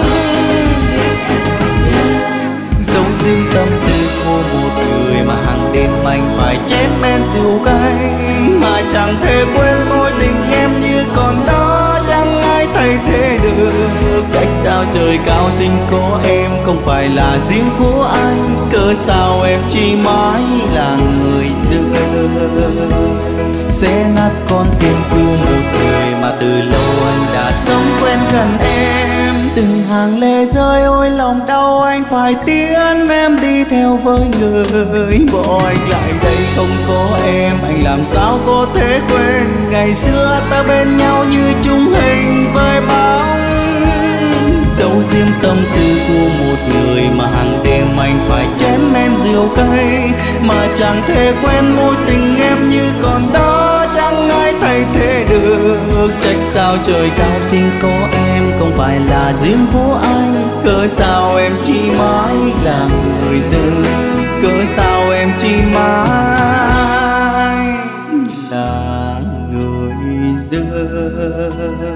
Dấu riêng tâm tư của một người mà hàng đêm anh phải chén men rượu cay, mà chẳng thể quên mối tình em như còn đó, chẳng ai thay thế được. Trách sao sao trời cao sinh có em không phải là riêng của anh, cớ sao em chỉ mãi là người dưng Sẽ nát con tim của một người mà từ lâu anh đã sống quen gần em. Từng hàng lệ rơi ôi lòng đau anh phải tiễn em đi theo với người. Bỏ anh lại đây không có em, anh làm sao có thể quên ngày xưa ta bên nhau như chung hình với bóng. Giấu riêng tâm tư của một người mà hàng đêm anh phải chén men rượu cay, mà chẳng thể quên mối tình em như còn đó, chẳng ai thay thế được. Trách sao trời cao sinh có em không phải là riêng của anh, cớ sao em chỉ mãi là người dưng, cớ sao em chỉ mãi là người dưng.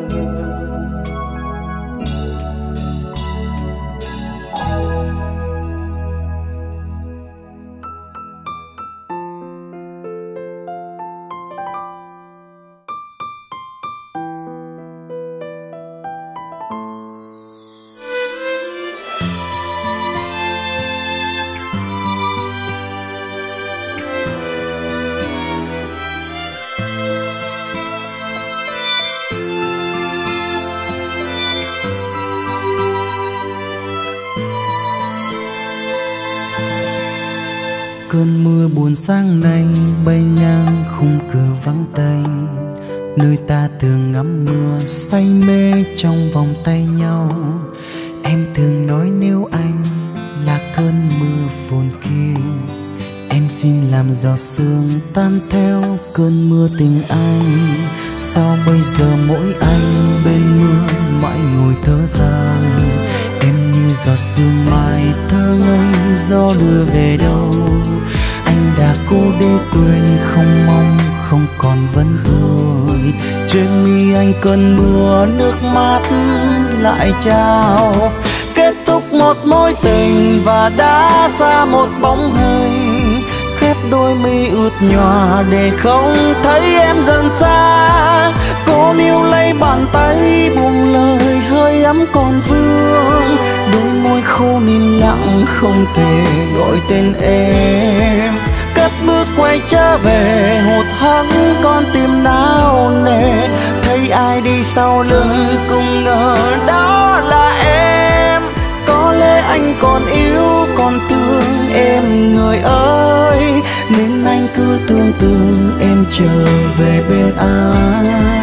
Cơn mưa buồn sáng nay bay ngang khung cửa vắng tanh, nơi ta thường ngắm mưa say mê trong vòng tay nhau. Em thường nói nếu anh là cơn mưa phồn kia, em xin làm giọt sương tan theo cơn mưa tình anh. Sao bây giờ mỗi anh bên mưa mãi ngồi thở than, em như giọt sương mai thơ ngây gió đưa về đâu. Anh đã cố để quên không mong không còn vấn vương, trên mi anh cơn mưa nước mắt lại trao. Kết thúc một mối tình và đã ra một bóng hình, khép đôi mi ướt nhòa để không thấy em dần xa. Cô níu lấy bàn tay buông lời hơi ấm còn vương, đôi môi khô nín lặng không thể gọi tên em. Cất bước quay trở về hụt hẫng con tim nao nề, thấy ai đi sau lưng cũng ngờ đó là em. Có lẽ anh còn yêu còn thương em người ơi, nên anh cứ tưởng tượng em trở về bên anh.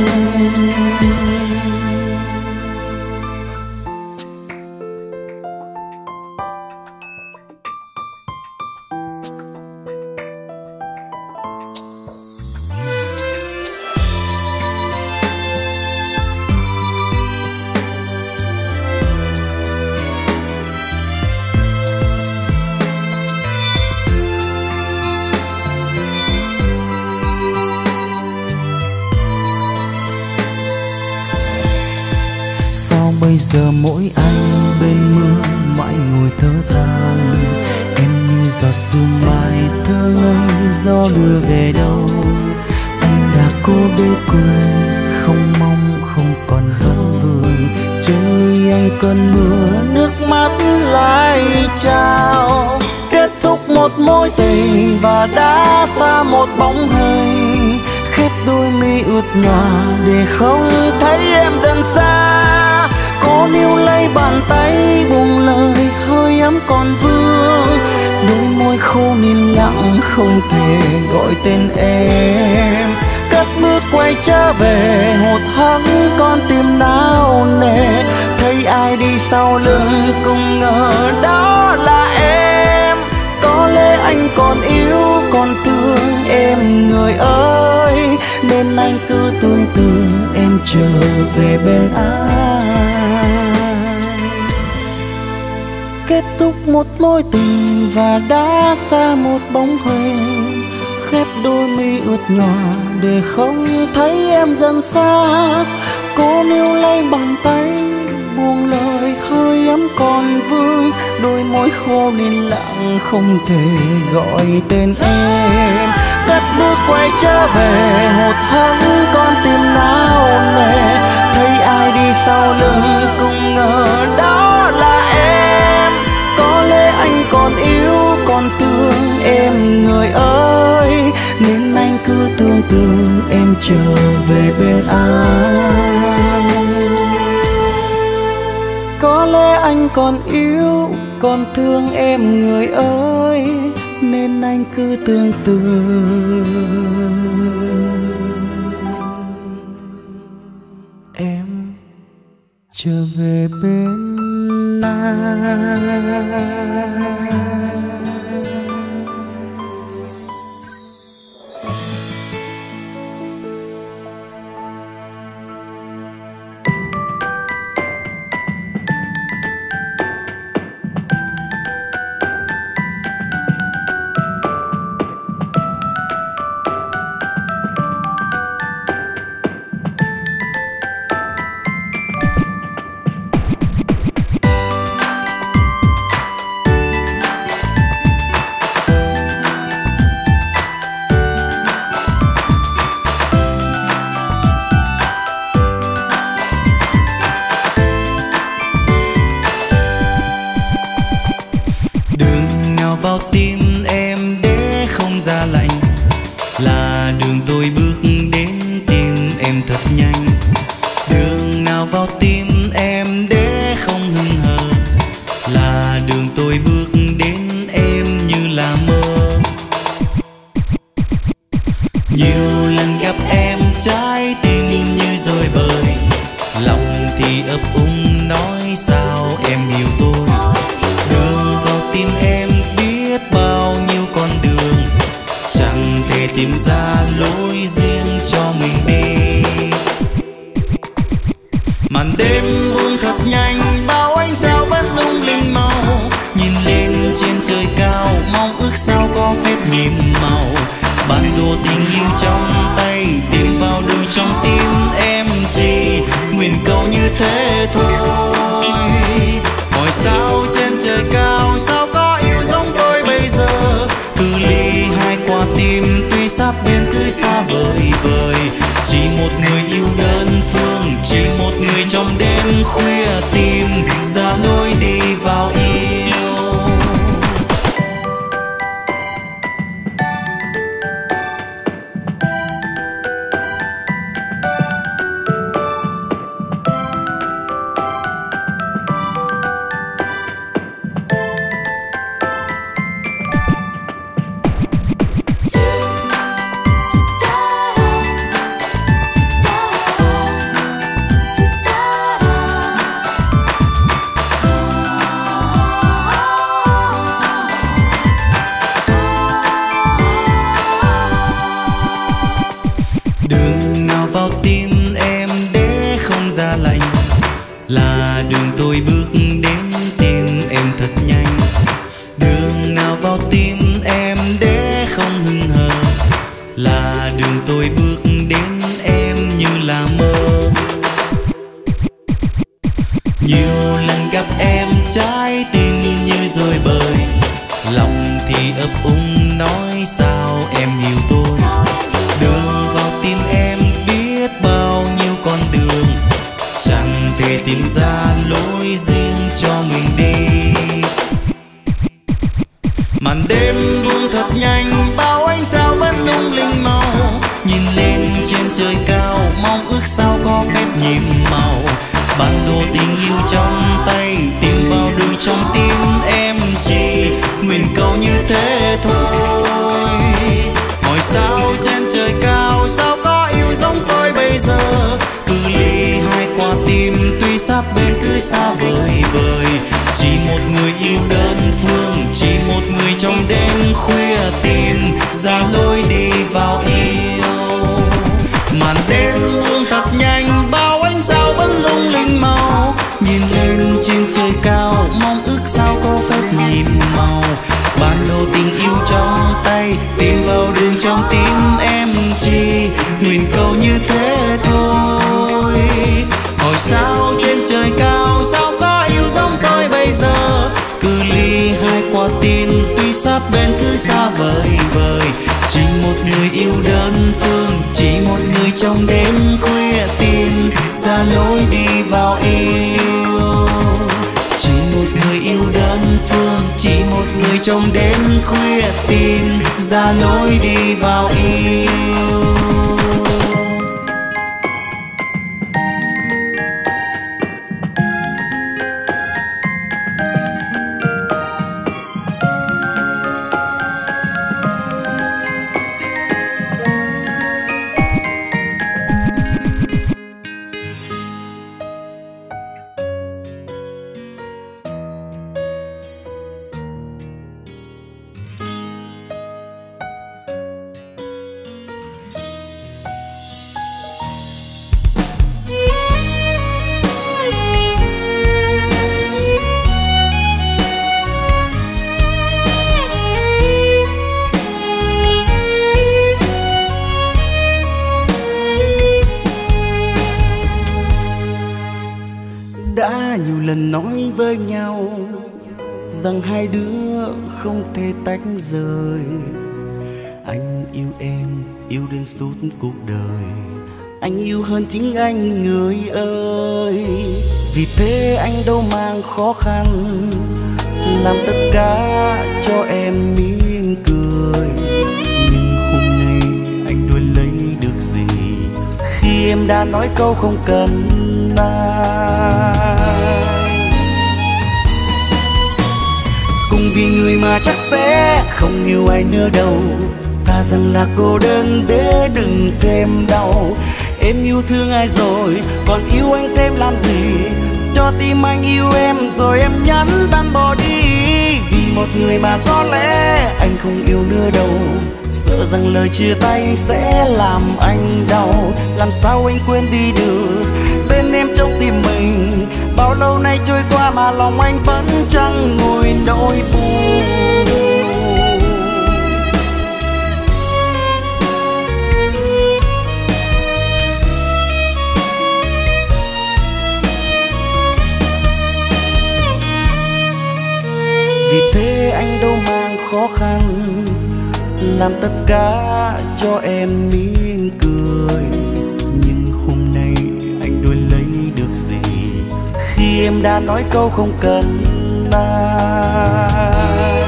Bây giờ mỗi anh bên mưa mãi ngồi thở than, em như giọt sương mai thơ ngây gió đưa về đâu. Anh đã cố để quên không mong không còn vấn vương, trên mi anh cơn mưa nước mắt lại trao. Kết thúc một mối tình và đã xa một bóng hình, khép đôi mi ướt nhòa để không thấy em dần xa. Cô níu lấy bàn tay buông lời hơi ấm còn vương, đôi môi khô nín lặng không thể gọi tên em. Cất bước quay trở về hụt hẫng con tim nao nề, thấy ai đi sau lưng cũng ngờ đó là em. Có lẽ anh còn yêu còn thương em người ơi, nên anh cứ tưởng tượng em trở về bên anh. Kết thúc một mối tình và đã xa một bóng hình, khép đôi mi ướt nhòa để không thấy em dần xa. Cô níu lấy bàn tay buông lời hơi ấm còn vương, đôi môi khô nín lặng không thể gọi tên em. Cất bước quay trở về hụt hẫng con tim nao nề, thấy ai đi sau lưng cũng nên anh cứ tưởng tượng em trở về bên anh. Có lẽ anh còn yêu, còn thương em người ơi, nên anh cứ tưởng tượng em trở về bên anh. Vào tim em để không ra lạnh, là đường tôi bước đến tim em thật nhanh. Đường nào vào tim em để không hững hờ, là đường tôi bước đến em như là mơ. Nhiều lần gặp em trái tim như rối bời, lòng thì ấp úng nói sao em hiểu tôi. Đường vào tim em bao nhiêu con đường, chẳng thể tìm ra lối riêng cho mình đi. Màn đêm buông thật nhanh, bao ánh sao vẫn lung linh màu. Nhìn lên trên trời cao, mong ước sao có phép nhiệm màu. Bản đồ tình yêu trong tay, tìm vào đường trong tim em chỉ nguyện cầu như thế thôi. Ngôi sao trên trời cao, sao có yêu giống tôi bây giờ. Cự ly hai quả tim tuy sắp bên cứ xa vời vời. Chỉ một người yêu đơn phương, chỉ một người trong đêm khuya tìm ra lối đi vào yêu. Đường nào vào tim em để không ra lạnh, là đường tôi bước đến tim em thật nhanh. Đường nào vào tim em để không hững hờ, là đường tôi bước đến em như là mơ. Nhiều lần gặp em trái tim như rối bời, lòng thì ấp úng nói sao em hiểu tôi. Đường vào tim em biết bao nhiêu con đường, chẳng thể tìm ra lối riêng cho mình đi. Màn đêm buông thật nhanh, bao ánh sao vẫn lung linh màu. Nhìn lên trên trời cao, mong ước sao có phép nhiệm màu. Bản đồ tình yêu trong tay, tìm vào đường trong tim em chỉ nguyện cầu như thế thôi. Ngôi sao trên trời cao, sao có yêu giống tôi bây giờ. Cự ly hai quả tim tuy sắp bên cứ xa vời vời. Chỉ một người yêu đơn phương, chỉ một người trong đêm khuya tìm ra lối đi vào yêu. Màn đêm buông thật nhanh, bao ánh sao vẫn lung linh màu. Nhìn lên trên trời cao, mong ước sao có phép nhiệm màu. Bản đồ tình yêu trong tay, tìm vào đường trong tim em chỉ nguyện cầu như thế thôi. Ngôi sao trên trời cao, sao có yêu giống tôi bây giờ. Cự ly hai quả tim tuy sắp bên cứ xa vời vời. Chỉ một người yêu đơn phương, chỉ một người trong đêm khuya tìm ra lối đi vào yêu. Chỉ một người yêu đơn phương, chỉ một người trong đêm khuya tìm ra lối đi vào yêu. lần nói với nhau rằng hai đứa không thể tách rời. Anh yêu em, yêu đến suốt cuộc đời. Anh yêu hơn chính anh người ơi. Vì thế anh đâu mang khó khăn, làm tất cả cho em mỉm cười. Nhưng hôm nay anh đòi lấy được gì khi em đã nói câu không cần ai. Cùng vì người mà chắc sẽ không yêu ai nữa đâu, thà rằng là cô đơn để đừng thêm đau. Em yêu thương ai rồi, còn yêu anh thêm làm gì? Cho tim anh yêu em rồi em nhắn tan bỏ đi. Vì một người mà có lẽ anh không yêu nữa đâu, sợ rằng lời chia tay sẽ làm anh đau. Làm sao anh quên đi được tên em trong tim mình? Bao lâu nay trôi qua mà lòng anh vẫn chẳng nguôi nỗi buồn. Vì thế anh đâu mang khó khăn, làm tất cả cho em mỉm cười. Nhưng hôm nay anh đòi lấy được gì khi em đã nói câu không cần ai.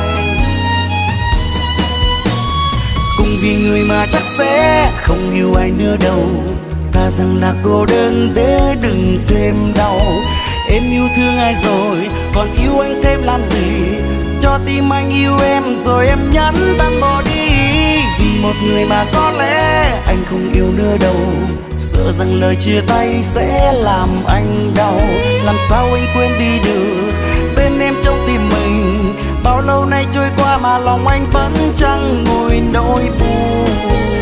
Cùng vì người mà chắc sẽ không yêu ai nữa đâu, thà rằng là cô đơn để đừng thêm đau. Em yêu thương ai rồi, còn yêu anh thêm làm gì? Cho tim anh yêu em rồi em nhắn tan bỏ đi. Vì một người mà có lẽ anh không yêu nữa đâu, sợ rằng lời chia tay sẽ làm anh đau. Làm sao anh quên đi được tên em trong tim mình? Bao lâu nay trôi qua mà lòng anh vẫn chẳng nguôi nỗi buồn.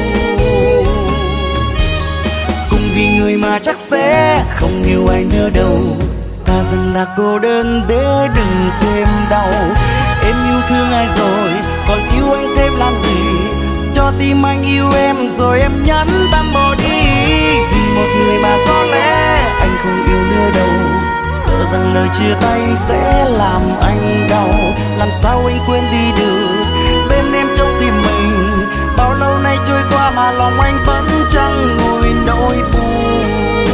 Cùng vì người mà chắc sẽ không yêu ai nữa đâu, thà rằng là cô đơn để đừng thêm đau. Em yêu thương ai rồi, còn yêu anh thêm làm gì? Cho tim anh yêu em rồi em nhắn tan bỏ đi. Vì một người mà có lẽ anh không yêu nữa đâu, sợ rằng lời chia tay sẽ làm anh đau. Làm sao anh quên đi được bên em trong tim mình? Bao lâu nay trôi qua mà lòng anh vẫn chẳng nguôi nỗi buồn.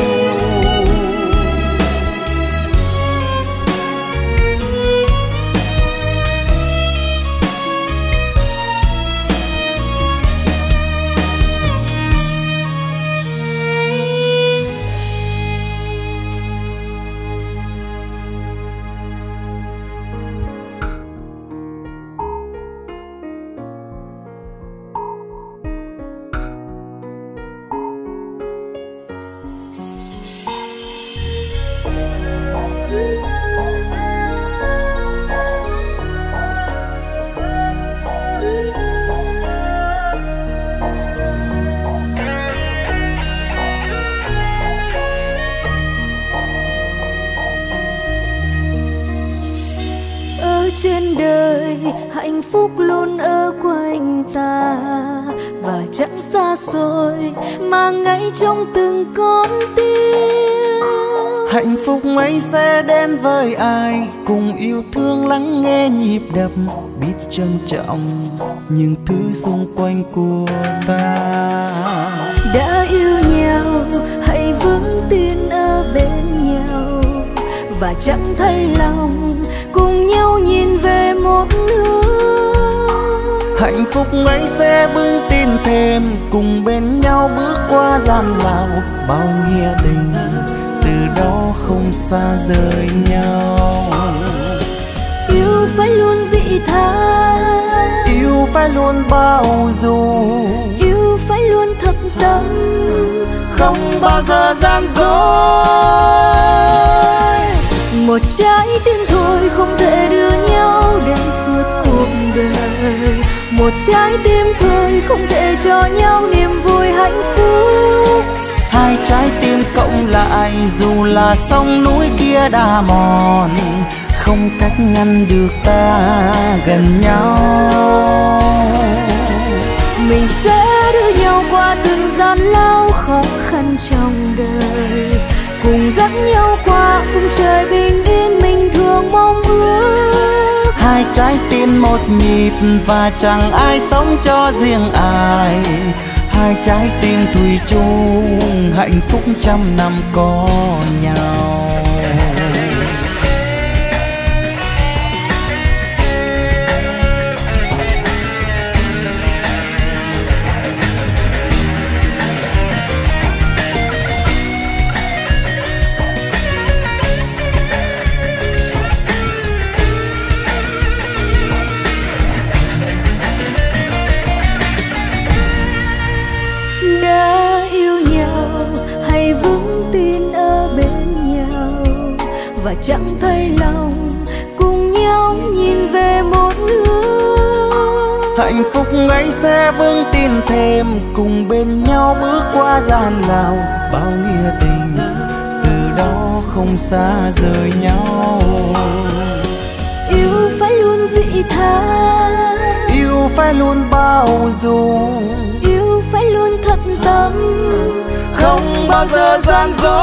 Trên đời hạnh phúc luôn ở quanh ta, và chẳng xa xôi mà ngay trong từng con tim. Hạnh phúc ấy sẽ đến với ai cùng yêu thương lắng nghe nhịp đập, biết trân trọng những thứ xung quanh của ta. Đã yêu nhau hãy vững tin ở bên nhau, và chẳng thay lòng cùng nhau nhìn về một hướng. Hạnh phúc ấy sẽ vững tin thêm, cùng bên nhau bước qua gian lao. Bao nghĩa tình từ đó không xa rời nhau. Yêu phải luôn vị tha, yêu phải luôn bao dung, yêu phải luôn thật tâm, không bao giờ gian dối. Một trái tim thôi không thể đưa nhau đến suốt cuộc đời. Một trái tim thôi không thể cho nhau niềm vui hạnh phúc. Hai trái tim cộng lại dù là sông núi kia đá mòn, không cách ngăn được ta gần nhau. Mình sẽ đưa nhau qua từng gian lao khó khăn trong đời, cùng dắt nhau qua vùng trời bình yên hai trái tim một nhịp và chẳng ai sống cho riêng ai. Hai trái tim thủy chung hạnh phúc trăm năm có nhau. Đã yêu nhau hãy vững tin ở bên nhau và chẳng thay lòng cùng nhau nhìn về một hướng. Hạnh phúc ấy sẽ vững tin thêm cùng bên nhau bước qua gian lao. Bao nghĩa tình từ đó không xa rời nhau. Yêu phải luôn vị tha, Yêu phải luôn bao dung, yêu phải luôn thật tâm, không bao giờ gian dối.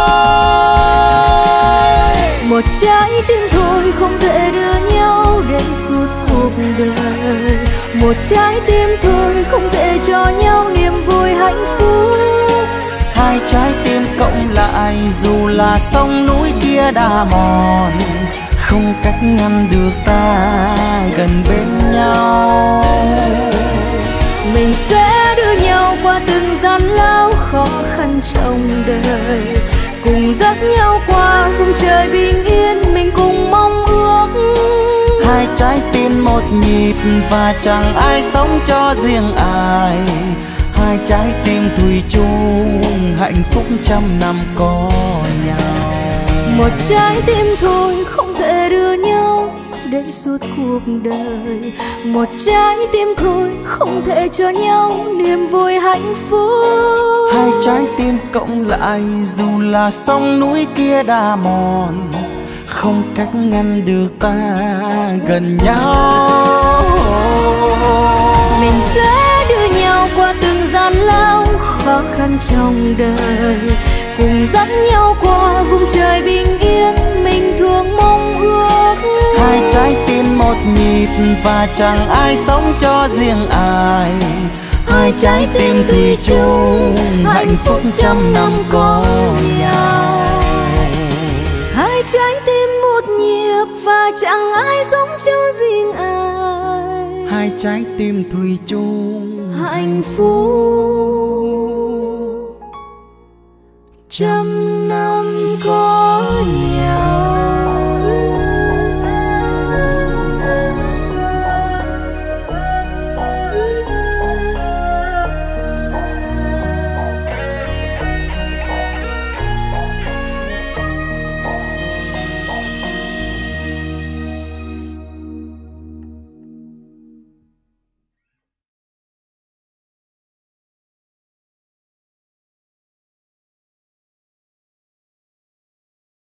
Một trái tim thôi không thể đưa nhau đến suốt cuộc đời. Một trái tim thôi không thể cho nhau niềm vui hạnh phúc. Hai trái tim cộng lại dù là sông núi kia đá mòn, không cách ngăn được ta gần bên nhau. Mình sẽ đưa nhau qua từng gian lao khó khăn trong đời, cùng dắt nhau qua vùng trời bình yên mình cùng mong ước. Hai trái tim một nhịp và chẳng ai sống cho riêng ai. Hai trái tim thủy chung hạnh phúc trăm năm có nhau. Một trái tim thôi không thể đưa nhau đến suốt cuộc đời. Một trái tim thôi không thể cho nhau niềm vui hạnh phúc. Hai trái tim cộng lại dù là sông núi kia đá mòn, không cách ngăn được ta gần nhau. Mình sẽ đưa nhau qua từng gian lao khó khăn trong đời, cùng dắt nhau qua vùng trời bình yên mình thường mong ước. Hai trái tim một nhịp và chẳng ai sống cho riêng ai. Hai trái tim thủy chung hạnh phúc trăm năm có nhau. Hai trái tim một nhịp và chẳng ai sống cho riêng ai. Hai trái tim thủy chung hạnh phúc trăm năm có